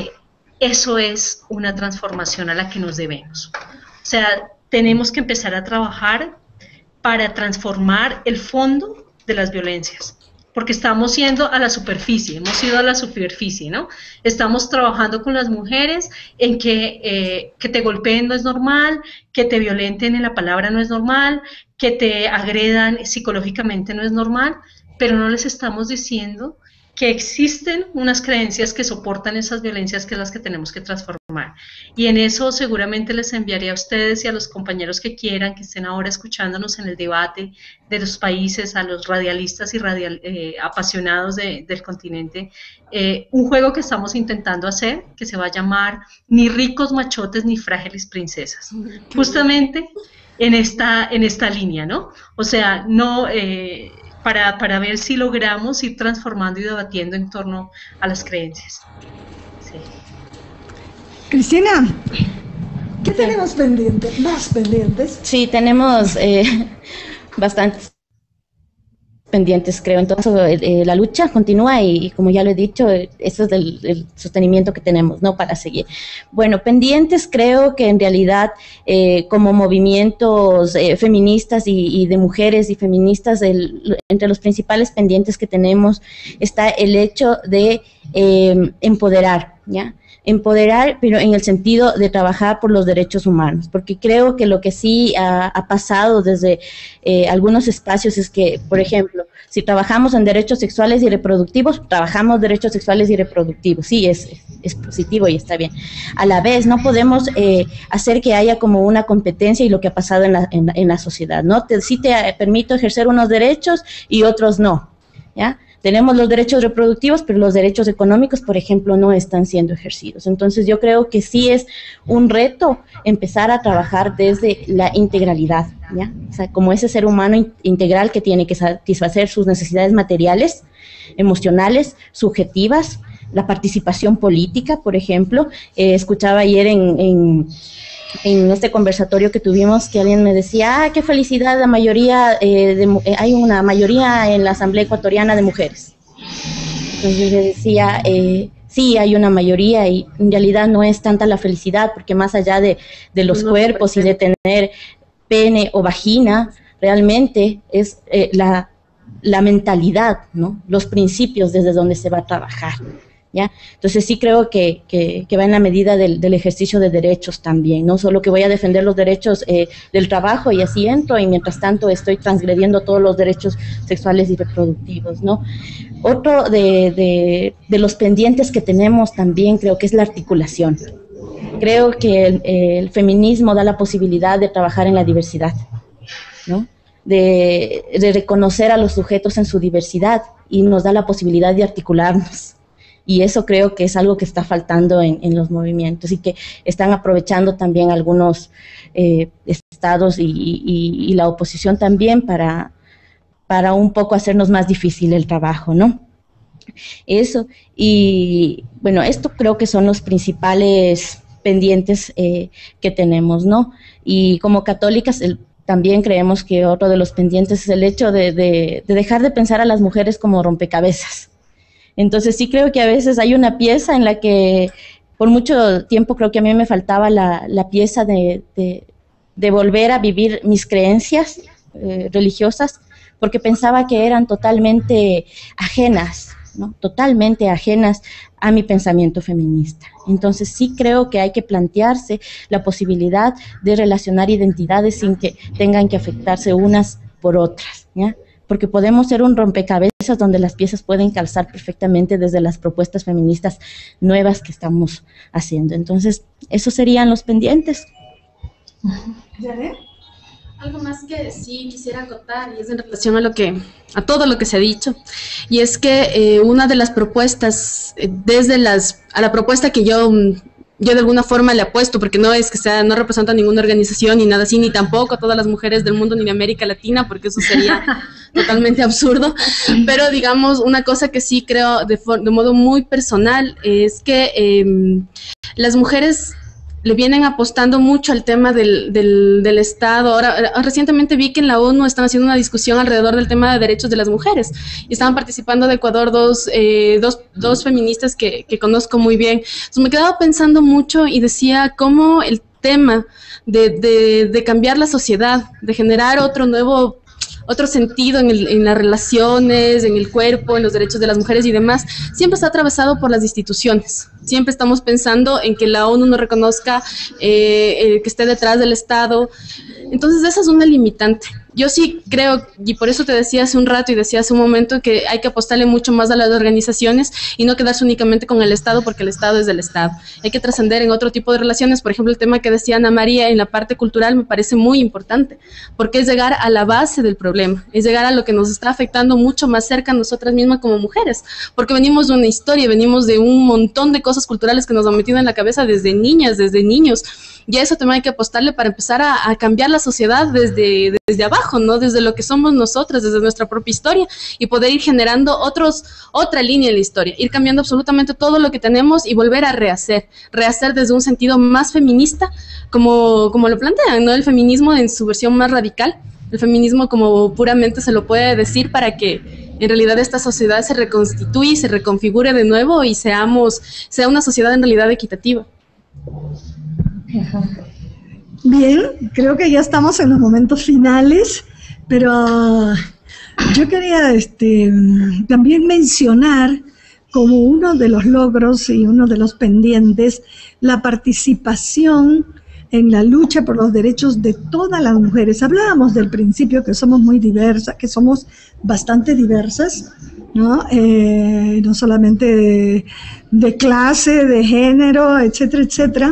eso es una transformación a la que nos debemos. O sea, tenemos que empezar a trabajar para transformar el fondo de las violencias. Porque estamos yendo a la superficie, hemos ido a la superficie, ¿no? Estamos trabajando con las mujeres en que te golpeen no es normal, que te violenten en la palabra no es normal, que te agredan psicológicamente no es normal, pero no les estamos diciendo que existen unas creencias que soportan esas violencias, que es las que tenemos que transformar. Y en eso seguramente les enviaré a ustedes y a los compañeros que quieran, que estén ahora escuchándonos en el debate de los países, a los radialistas y apasionados del continente, un juego que estamos intentando hacer, que se va a llamar Ni ricos machotes ni frágiles princesas. Justamente en esta línea, ¿no? O sea, no... Para ver si logramos ir transformando y debatiendo en torno a las creencias. Sí. Cristina, ¿qué tenemos pendiente? ¿Más pendientes? Sí, tenemos bastantes pendientes, creo. Entonces, la lucha continúa y como ya lo he dicho, eso es el sostenimiento que tenemos, ¿no? Para seguir. Bueno, pendientes, creo que en realidad, como movimientos feministas y de mujeres y feministas, entre los principales pendientes que tenemos está el hecho de empoderar, ¿ya? Empoderar, pero en el sentido de trabajar por los derechos humanos, porque creo que lo que sí ha pasado desde algunos espacios es que, por ejemplo, si trabajamos en derechos sexuales y reproductivos, trabajamos derechos sexuales y reproductivos, sí, es positivo y está bien. A la vez, no podemos hacer que haya como una competencia y lo que ha pasado en la sociedad, ¿no? Sí te permito ejercer unos derechos y otros no, ¿ya? Tenemos los derechos reproductivos, pero los derechos económicos, por ejemplo, no están siendo ejercidos. Entonces, yo creo que sí es un reto empezar a trabajar desde la integralidad, ¿ya? O sea, como ese ser humano integral que tiene que satisfacer sus necesidades materiales, emocionales, subjetivas, la participación política, por ejemplo. Escuchaba ayer en este conversatorio que tuvimos que alguien me decía, qué felicidad, la mayoría hay una mayoría en la Asamblea Ecuatoriana de mujeres. Entonces yo le decía, sí, hay una mayoría y en realidad no es tanta la felicidad, porque más allá de los cuerpos y de tener pene o vagina, realmente es la mentalidad, ¿no? Los principios desde donde se va a trabajar, ¿ya? Entonces sí creo que va en la medida del ejercicio de derechos también, no solo que voy a defender los derechos del trabajo y así entro y mientras tanto estoy transgrediendo todos los derechos sexuales y reproductivos, ¿no? Otro de los pendientes que tenemos también creo que es la articulación. Creo que el feminismo da la posibilidad de trabajar en la diversidad, ¿no? De reconocer a los sujetos en su diversidad y nos da la posibilidad de articularnos. Y eso creo que es algo que está faltando en los movimientos y que están aprovechando también algunos estados y la oposición también para un poco hacernos más difícil el trabajo, ¿no? Eso, y bueno, esto creo que son los principales pendientes que tenemos, ¿no? Y como católicas también creemos que otro de los pendientes es el hecho de dejar de pensar a las mujeres como rompecabezas. Entonces sí creo que a veces hay una pieza en la que por mucho tiempo creo que a mí me faltaba la pieza de volver a vivir mis creencias religiosas, porque pensaba que eran totalmente ajenas, ¿no? Totalmente ajenas a mi pensamiento feminista. Entonces sí creo que hay que plantearse la posibilidad de relacionar identidades sin que tengan que afectarse unas por otras, ¿ya? Porque podemos ser un rompecabezas donde las piezas pueden calzar perfectamente desde las propuestas feministas nuevas que estamos haciendo. Entonces, esos serían los pendientes. ¿Janet? Algo más que sí quisiera acotar, y es en relación a todo lo que se ha dicho, y es que una de las propuestas, a la propuesta que yo de alguna forma le apuesto, porque no es que no representa ninguna organización ni nada así, ni tampoco a todas las mujeres del mundo ni de América Latina, porque eso sería totalmente absurdo, pero digamos, una cosa que sí creo de modo muy personal es que las mujeres le vienen apostando mucho al tema del Estado. Ahora, recientemente vi que en la ONU están haciendo una discusión alrededor del tema de derechos de las mujeres, y estaban participando de Ecuador dos feministas que conozco muy bien. Entonces me quedaba pensando mucho y decía cómo el tema de cambiar la sociedad, de generar otro sentido en las relaciones, en el cuerpo, en los derechos de las mujeres y demás, siempre está atravesado por las instituciones. Siempre estamos pensando en que la ONU no reconozca que esté detrás del Estado. Entonces esa es una limitante. Yo sí creo, y por eso te decía hace un rato y decía hace un momento, que hay que apostarle mucho más a las organizaciones y no quedarse únicamente con el Estado, porque el Estado es del Estado. Hay que trascender en otro tipo de relaciones. Por ejemplo, el tema que decía Ana María en la parte cultural me parece muy importante, porque es llegar a la base del problema, es llegar a lo que nos está afectando mucho más cerca a nosotras mismas como mujeres, porque venimos de una historia, venimos de un montón de cosas culturales que nos han metido en la cabeza desde niñas, desde niños, y a eso también hay que apostarle para empezar a cambiar la sociedad desde abajo, ¿no? Desde lo que somos nosotras, desde nuestra propia historia, y poder ir generando otra línea en la historia, ir cambiando absolutamente todo lo que tenemos y volver a rehacer desde un sentido más feminista, como lo plantean, ¿no? El feminismo en su versión más radical, el feminismo como puramente se lo puede decir, para que en realidad esta sociedad se reconstituya y se reconfigure de nuevo y sea una sociedad en realidad equitativa. Bien, creo que ya estamos en los momentos finales, pero yo quería también mencionar como uno de los logros y uno de los pendientes la participación en la lucha por los derechos de todas las mujeres. Hablábamos del principio que somos muy diversas, que somos bastante diversas, ¿no? No solamente de clase, de género, etcétera, etcétera.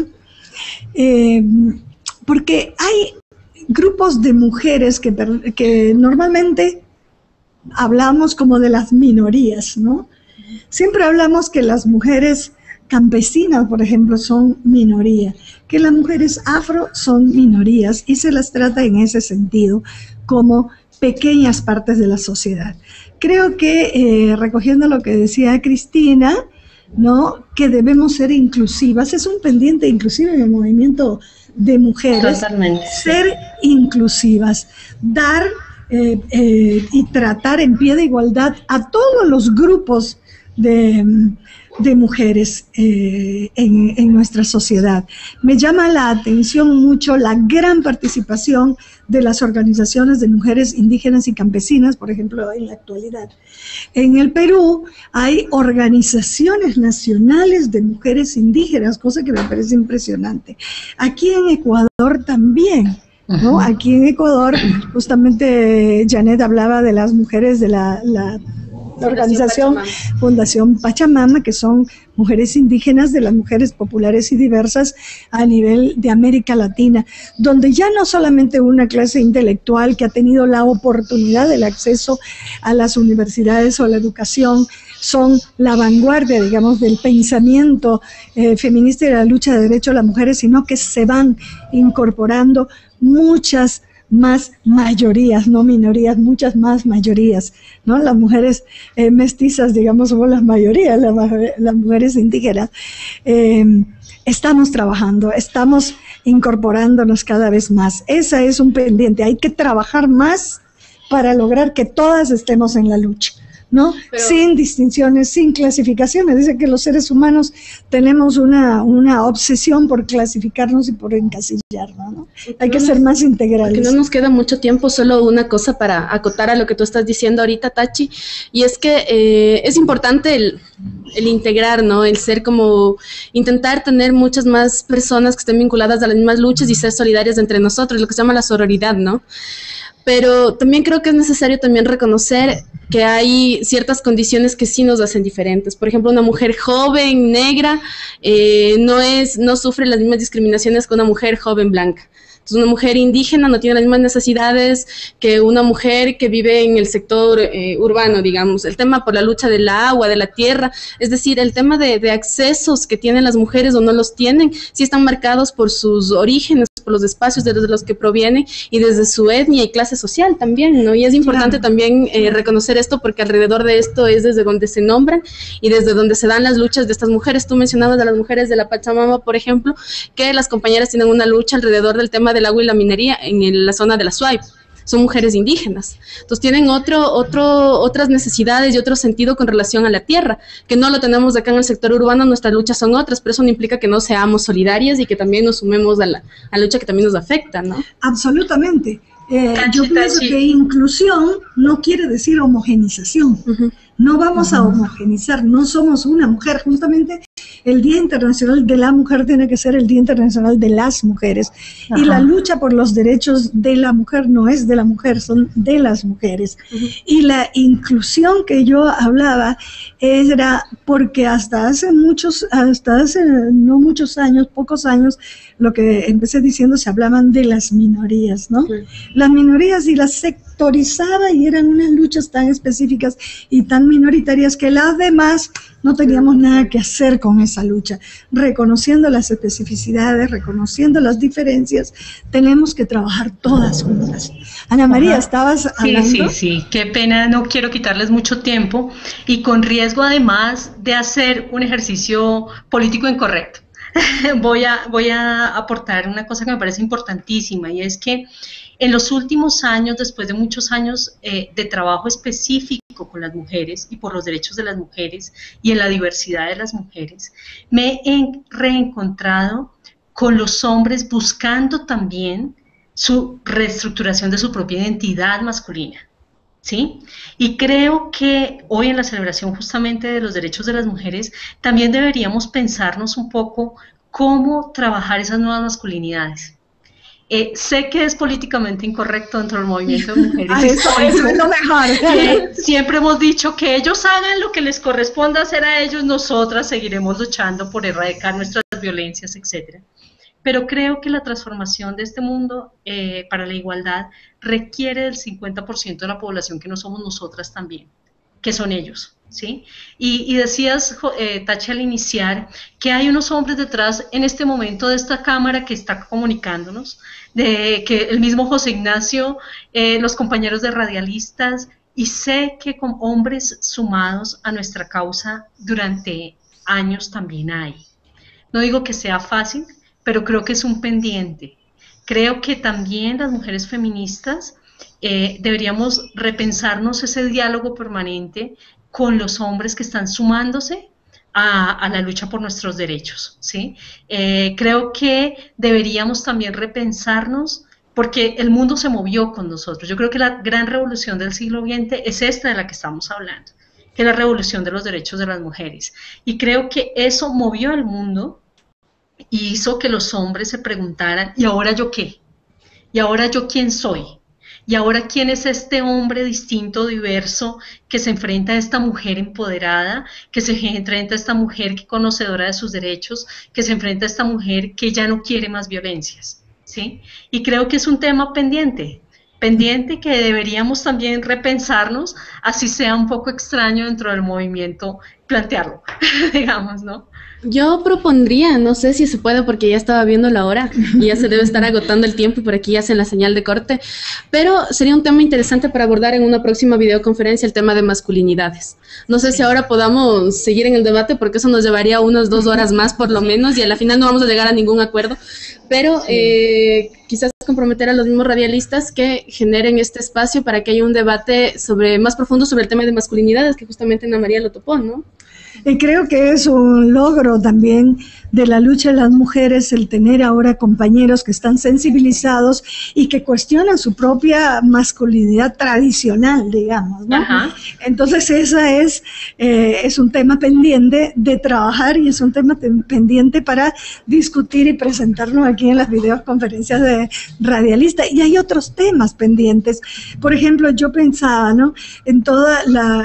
Porque hay grupos de mujeres que normalmente hablamos como de las minorías, ¿no? Siempre hablamos que las mujeres campesinas, por ejemplo, son minoría, que las mujeres afro son minorías, y se las trata en ese sentido como pequeñas partes de la sociedad. Creo que, recogiendo lo que decía Cristina, ¿no?, que debemos ser inclusivas, es un pendiente inclusive en el movimiento de mujeres. Totalmente. Ser inclusivas, dar y tratar en pie de igualdad a todos los grupos de mujeres en nuestra sociedad. Me llama la atención mucho la gran participación de las organizaciones de mujeres indígenas y campesinas, por ejemplo, en la actualidad. En el Perú hay organizaciones nacionales de mujeres indígenas, cosa que me parece impresionante. Aquí en Ecuador también, ¿no? Aquí en Ecuador, justamente Janet hablaba de las mujeres de la organización Fundación Pachamama, que son mujeres indígenas, de las mujeres populares y diversas a nivel de América Latina, donde ya no solamente una clase intelectual que ha tenido la oportunidad del acceso a las universidades o a la educación, son la vanguardia, digamos, del pensamiento feminista y de la lucha de derechos de las mujeres, sino que se van incorporando muchas más mayorías, no minorías, muchas más mayorías, ¿no? Las mujeres mestizas, digamos, somos las mayorías, las mujeres indígenas. Estamos trabajando, estamos incorporándonos cada vez más. Ese es un pendiente, hay que trabajar más para lograr que todas estemos en la lucha, ¿no? Sin distinciones, sin clasificaciones. Dice que los seres humanos tenemos una obsesión por clasificarnos y por encasillarnos, ¿no? Hay que ser más integrales. Porque no nos queda mucho tiempo, solo una cosa para acotar a lo que tú estás diciendo ahorita, Tachi, y es que es importante el integrar, ¿no? El ser como, intentar tener muchas más personas que estén vinculadas a las mismas luchas y ser solidarias entre nosotros, lo que se llama la sororidad, ¿no? Pero también creo que es necesario también reconocer que hay ciertas condiciones que sí nos hacen diferentes. Por ejemplo, una mujer joven, negra, no sufre las mismas discriminaciones que una mujer joven blanca. Entonces, una mujer indígena no tiene las mismas necesidades que una mujer que vive en el sector urbano, digamos. El tema por la lucha del agua, de la tierra, es decir, el tema de accesos que tienen las mujeres o no los tienen, sí están marcados por sus orígenes, por los espacios desde los que provienen y desde su etnia y clase social también, ¿no? Y es importante también reconocer esto porque alrededor de esto es desde donde se nombran y desde donde se dan las luchas de estas mujeres. Tú mencionabas a las mujeres de la Pachamama, por ejemplo, que las compañeras tienen una lucha alrededor del tema del agua y la minería en la zona de la Suay. Son mujeres indígenas. Entonces tienen otras necesidades y otro sentido con relación a la tierra, que no lo tenemos acá en el sector urbano, nuestras luchas son otras, pero eso no implica que no seamos solidarias y que también nos sumemos a la lucha que también nos afecta, ¿no? Absolutamente. Yo pienso que inclusión no quiere decir homogenización. No vamos a homogenizar, no somos una mujer. Justamente el Día Internacional de la Mujer tiene que ser el Día Internacional de las Mujeres. Y la lucha por los derechos de la mujer no es de la mujer, son de las mujeres. Y la inclusión que yo hablaba era porque hasta hace no muchos años, pocos años, lo que empecé diciendo, se hablaban de las minorías, ¿no? Las minorías, y las sectorizaba, y eran unas luchas tan específicas y tan minoritarias que las demás no teníamos nada que hacer con esa lucha. Reconociendo las especificidades, reconociendo las diferencias, tenemos que trabajar todas juntas. Ana María, ¿estabas hablando? Sí, qué pena, no quiero quitarles mucho tiempo y con riesgo además de hacer un ejercicio político incorrecto. Voy a aportar una cosa que me parece importantísima, y es que en los últimos años, después de muchos años de trabajo específico con las mujeres y por los derechos de las mujeres y en la diversidad de las mujeres, me he reencontrado con los hombres buscando también su reestructuración de su propia identidad masculina, ¿sí? Y creo que hoy en la celebración justamente de los derechos de las mujeres también deberíamos pensarnos un poco cómo trabajar esas nuevas masculinidades. Sé que es políticamente incorrecto dentro del movimiento de mujeres. Eso es lo mejor. Siempre hemos dicho que ellos hagan lo que les corresponda hacer a ellos, nosotras seguiremos luchando por erradicar nuestras violencias, etc. Pero creo que la transformación de este mundo para la igualdad requiere del 50% de la población que no somos nosotras también, que son ellos, ¿sí? Y decías, Tachi, al iniciar, que hay unos hombres detrás en este momento de esta cámara que está comunicándonos, de que el mismo José Ignacio, los compañeros de radialistas, y sé que con hombres sumados a nuestra causa durante años también hay. No digo que sea fácil, pero creo que es un pendiente. Creo que también las mujeres feministas deberíamos repensarnos ese diálogo permanente con los hombres que están sumándose a la lucha por nuestros derechos, ¿sí? Creo que deberíamos también repensarnos, porque el mundo se movió con nosotros. Yo creo que la gran revolución del siglo XX es esta de la que estamos hablando, que es la revolución de los derechos de las mujeres. Y creo que eso movió el mundo y hizo que los hombres se preguntaran, ¿y ahora yo qué? ¿Y ahora yo quién soy? ¿Y ahora quién es este hombre distinto, diverso, que se enfrenta a esta mujer empoderada, que se enfrenta a esta mujer que conocedora de sus derechos, que se enfrenta a esta mujer que ya no quiere más violencias? ¿Sí? Y creo que es un tema pendiente que deberíamos también repensarnos, así sea un poco extraño dentro del movimiento plantearlo, digamos, ¿no? Yo propondría, no sé si se puede porque ya estaba viendo la hora y ya se debe estar agotando el tiempo y por aquí ya hacen la señal de corte, pero sería un tema interesante para abordar en una próxima videoconferencia, el tema de masculinidades. No sé si ahora podamos seguir en el debate porque eso nos llevaría unas 2 horas más por lo menos y a la final no vamos a llegar a ningún acuerdo, pero quizás comprometer a los mismos radialistas que generen este espacio para que haya un debate más profundo sobre el tema de masculinidades, que justamente Ana María lo topó, ¿no? Y creo que es un logro también de la lucha de las mujeres el tener ahora compañeros que están sensibilizados y que cuestionan su propia masculinidad tradicional, digamos, ¿no? Ajá. Entonces esa es un tema pendiente de trabajar y es un tema pendiente para discutir y presentarnos aquí en las videoconferencias de radialistas. Y hay otros temas pendientes. Por ejemplo, yo pensaba, ¿no?, en toda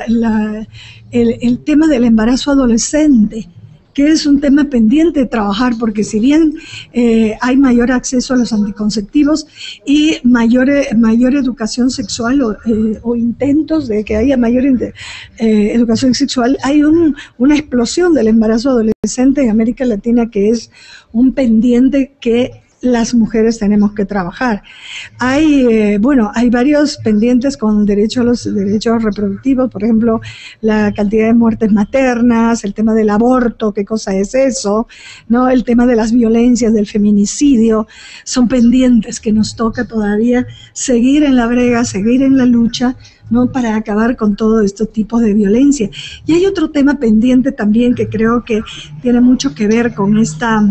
el tema del embarazo adolescente, que es un tema pendiente de trabajar, porque si bien hay mayor acceso a los anticonceptivos y mayor educación sexual o intentos de que haya mayor educación sexual, hay una explosión del embarazo adolescente en América Latina que es un pendiente que las mujeres tenemos que trabajar. Hay varios pendientes con derecho a los derechos reproductivos, por ejemplo, la cantidad de muertes maternas, el tema del aborto, qué cosa es eso, ¿no? El tema de las violencias, del feminicidio, son pendientes que nos toca todavía seguir en la brega, seguir en la lucha, ¿no?, para acabar con todo este tipo de violencia. Y hay otro tema pendiente también que creo que tiene mucho que ver con esta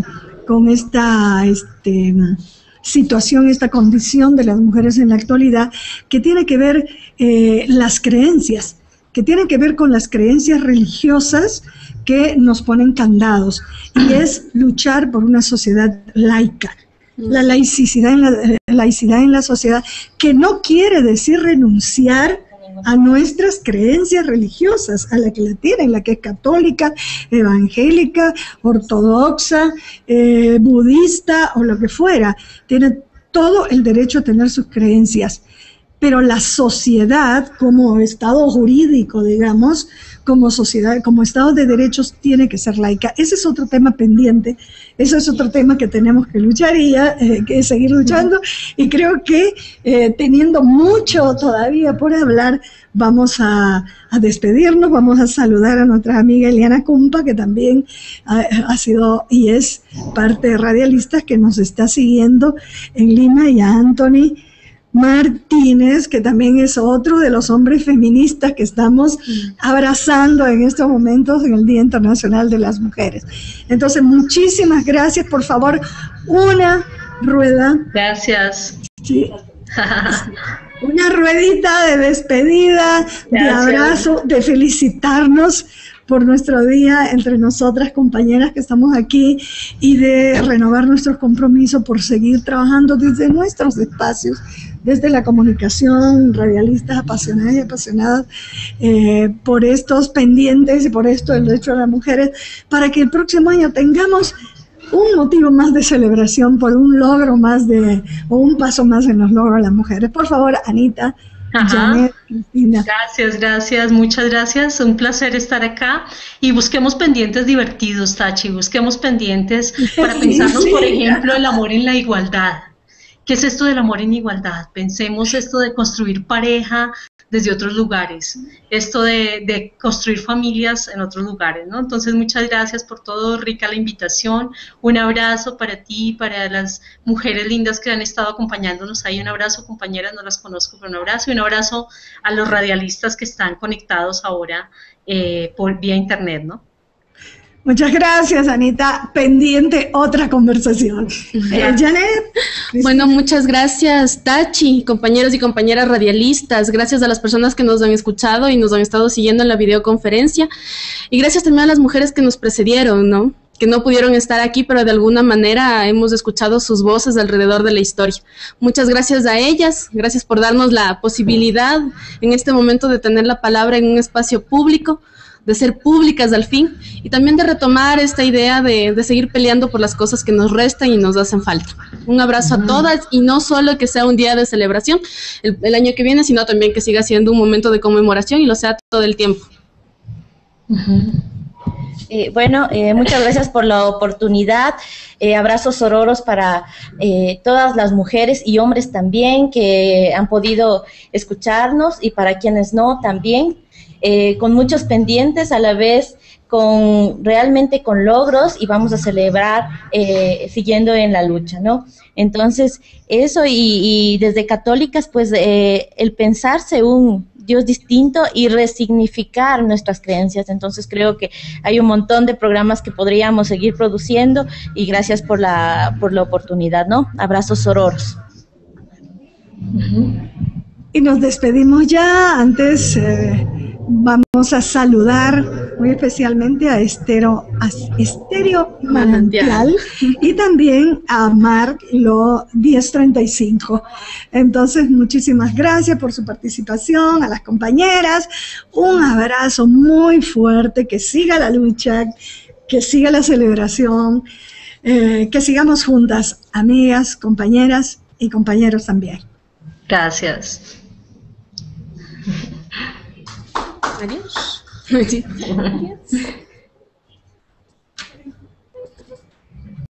situación, esta condición de las mujeres en la actualidad, que tiene que ver las creencias, que tiene que ver con las creencias religiosas que nos ponen candados, y es luchar por una sociedad laica. La laicidad en la sociedad, que no quiere decir renunciar a nuestras creencias religiosas, a la que la tienen, la que es católica, evangélica, ortodoxa, budista o lo que fuera. Tiene todo el derecho a tener sus creencias, pero la sociedad como estado jurídico, digamos, como sociedad, como estado de derechos, tiene que ser laica. Ese es otro tema pendiente, eso es otro tema que tenemos que luchar y que seguir luchando, y creo que teniendo mucho todavía por hablar, vamos a despedirnos, vamos a saludar a nuestra amiga Eliana Cumpa, que también ha sido y es parte de Radialistas, que nos está siguiendo en Lima, y a Anthony Martínez, que también es otro de los hombres feministas que estamos abrazando en estos momentos en el Día Internacional de las Mujeres. Entonces, muchísimas gracias. Por favor, una rueda. Gracias. Sí. Una ruedita de despedida, gracias, de abrazo, de felicitarnos por nuestro día entre nosotras, compañeras que estamos aquí, y de renovar nuestros compromisos por seguir trabajando desde nuestros espacios, desde la comunicación, radialistas apasionadas y apasionadas por estos pendientes y por esto del derecho de las mujeres, para que el próximo año tengamos un motivo más de celebración por un logro más o un paso más en los logros de las mujeres. Por favor, Anita, Janet, Cristina. Gracias, muchas gracias. Un placer estar acá, y busquemos pendientes divertidos, Tachi, busquemos pendientes para pensarnos, sí, por ejemplo, el amor en la igualdad. ¿Qué es esto del amor en igualdad? Pensemos esto de construir pareja desde otros lugares, esto de construir familias en otros lugares, ¿no? Entonces, muchas gracias por todo, rica la invitación, un abrazo para ti, para las mujeres lindas que han estado acompañándonos ahí, un abrazo, compañeras, no las conozco, pero un abrazo, y un abrazo a los radialistas que están conectados ahora por vía internet, ¿no? Muchas gracias, Anita. Pendiente otra conversación. Janet. Bueno, muchas gracias, Tachi, compañeros y compañeras radialistas. Gracias a las personas que nos han escuchado y nos han estado siguiendo en la videoconferencia. Y gracias también a las mujeres que nos precedieron, ¿no?, que no pudieron estar aquí, pero de alguna manera hemos escuchado sus voces alrededor de la historia. Muchas gracias a ellas, gracias por darnos la posibilidad en este momento de tener la palabra en un espacio público, de ser públicas al fin, y también de retomar esta idea de seguir peleando por las cosas que nos restan y nos hacen falta. Un abrazo a todas, y no solo que sea un día de celebración el año que viene, sino también que siga siendo un momento de conmemoración y lo sea todo el tiempo. Muchas gracias por la oportunidad. Abrazos sororos para todas las mujeres y hombres también que han podido escucharnos, y para quienes no también, con muchos pendientes, a la vez realmente con logros y vamos a celebrar siguiendo en la lucha, ¿no? Entonces, eso y desde católicas, pues el pensarse un Dios distinto y resignificar nuestras creencias. Entonces creo que hay un montón de programas que podríamos seguir produciendo y gracias por la oportunidad, ¿no? Abrazos sororos. Y nos despedimos ya. Antes vamos a saludar muy especialmente a Estéreo Manantial y también a Marc Lo 1035. Entonces, muchísimas gracias por su participación, a las compañeras, un abrazo muy fuerte, que siga la lucha, que siga la celebración, que sigamos juntas, amigas, compañeras y compañeros también. Gracias. Adiós.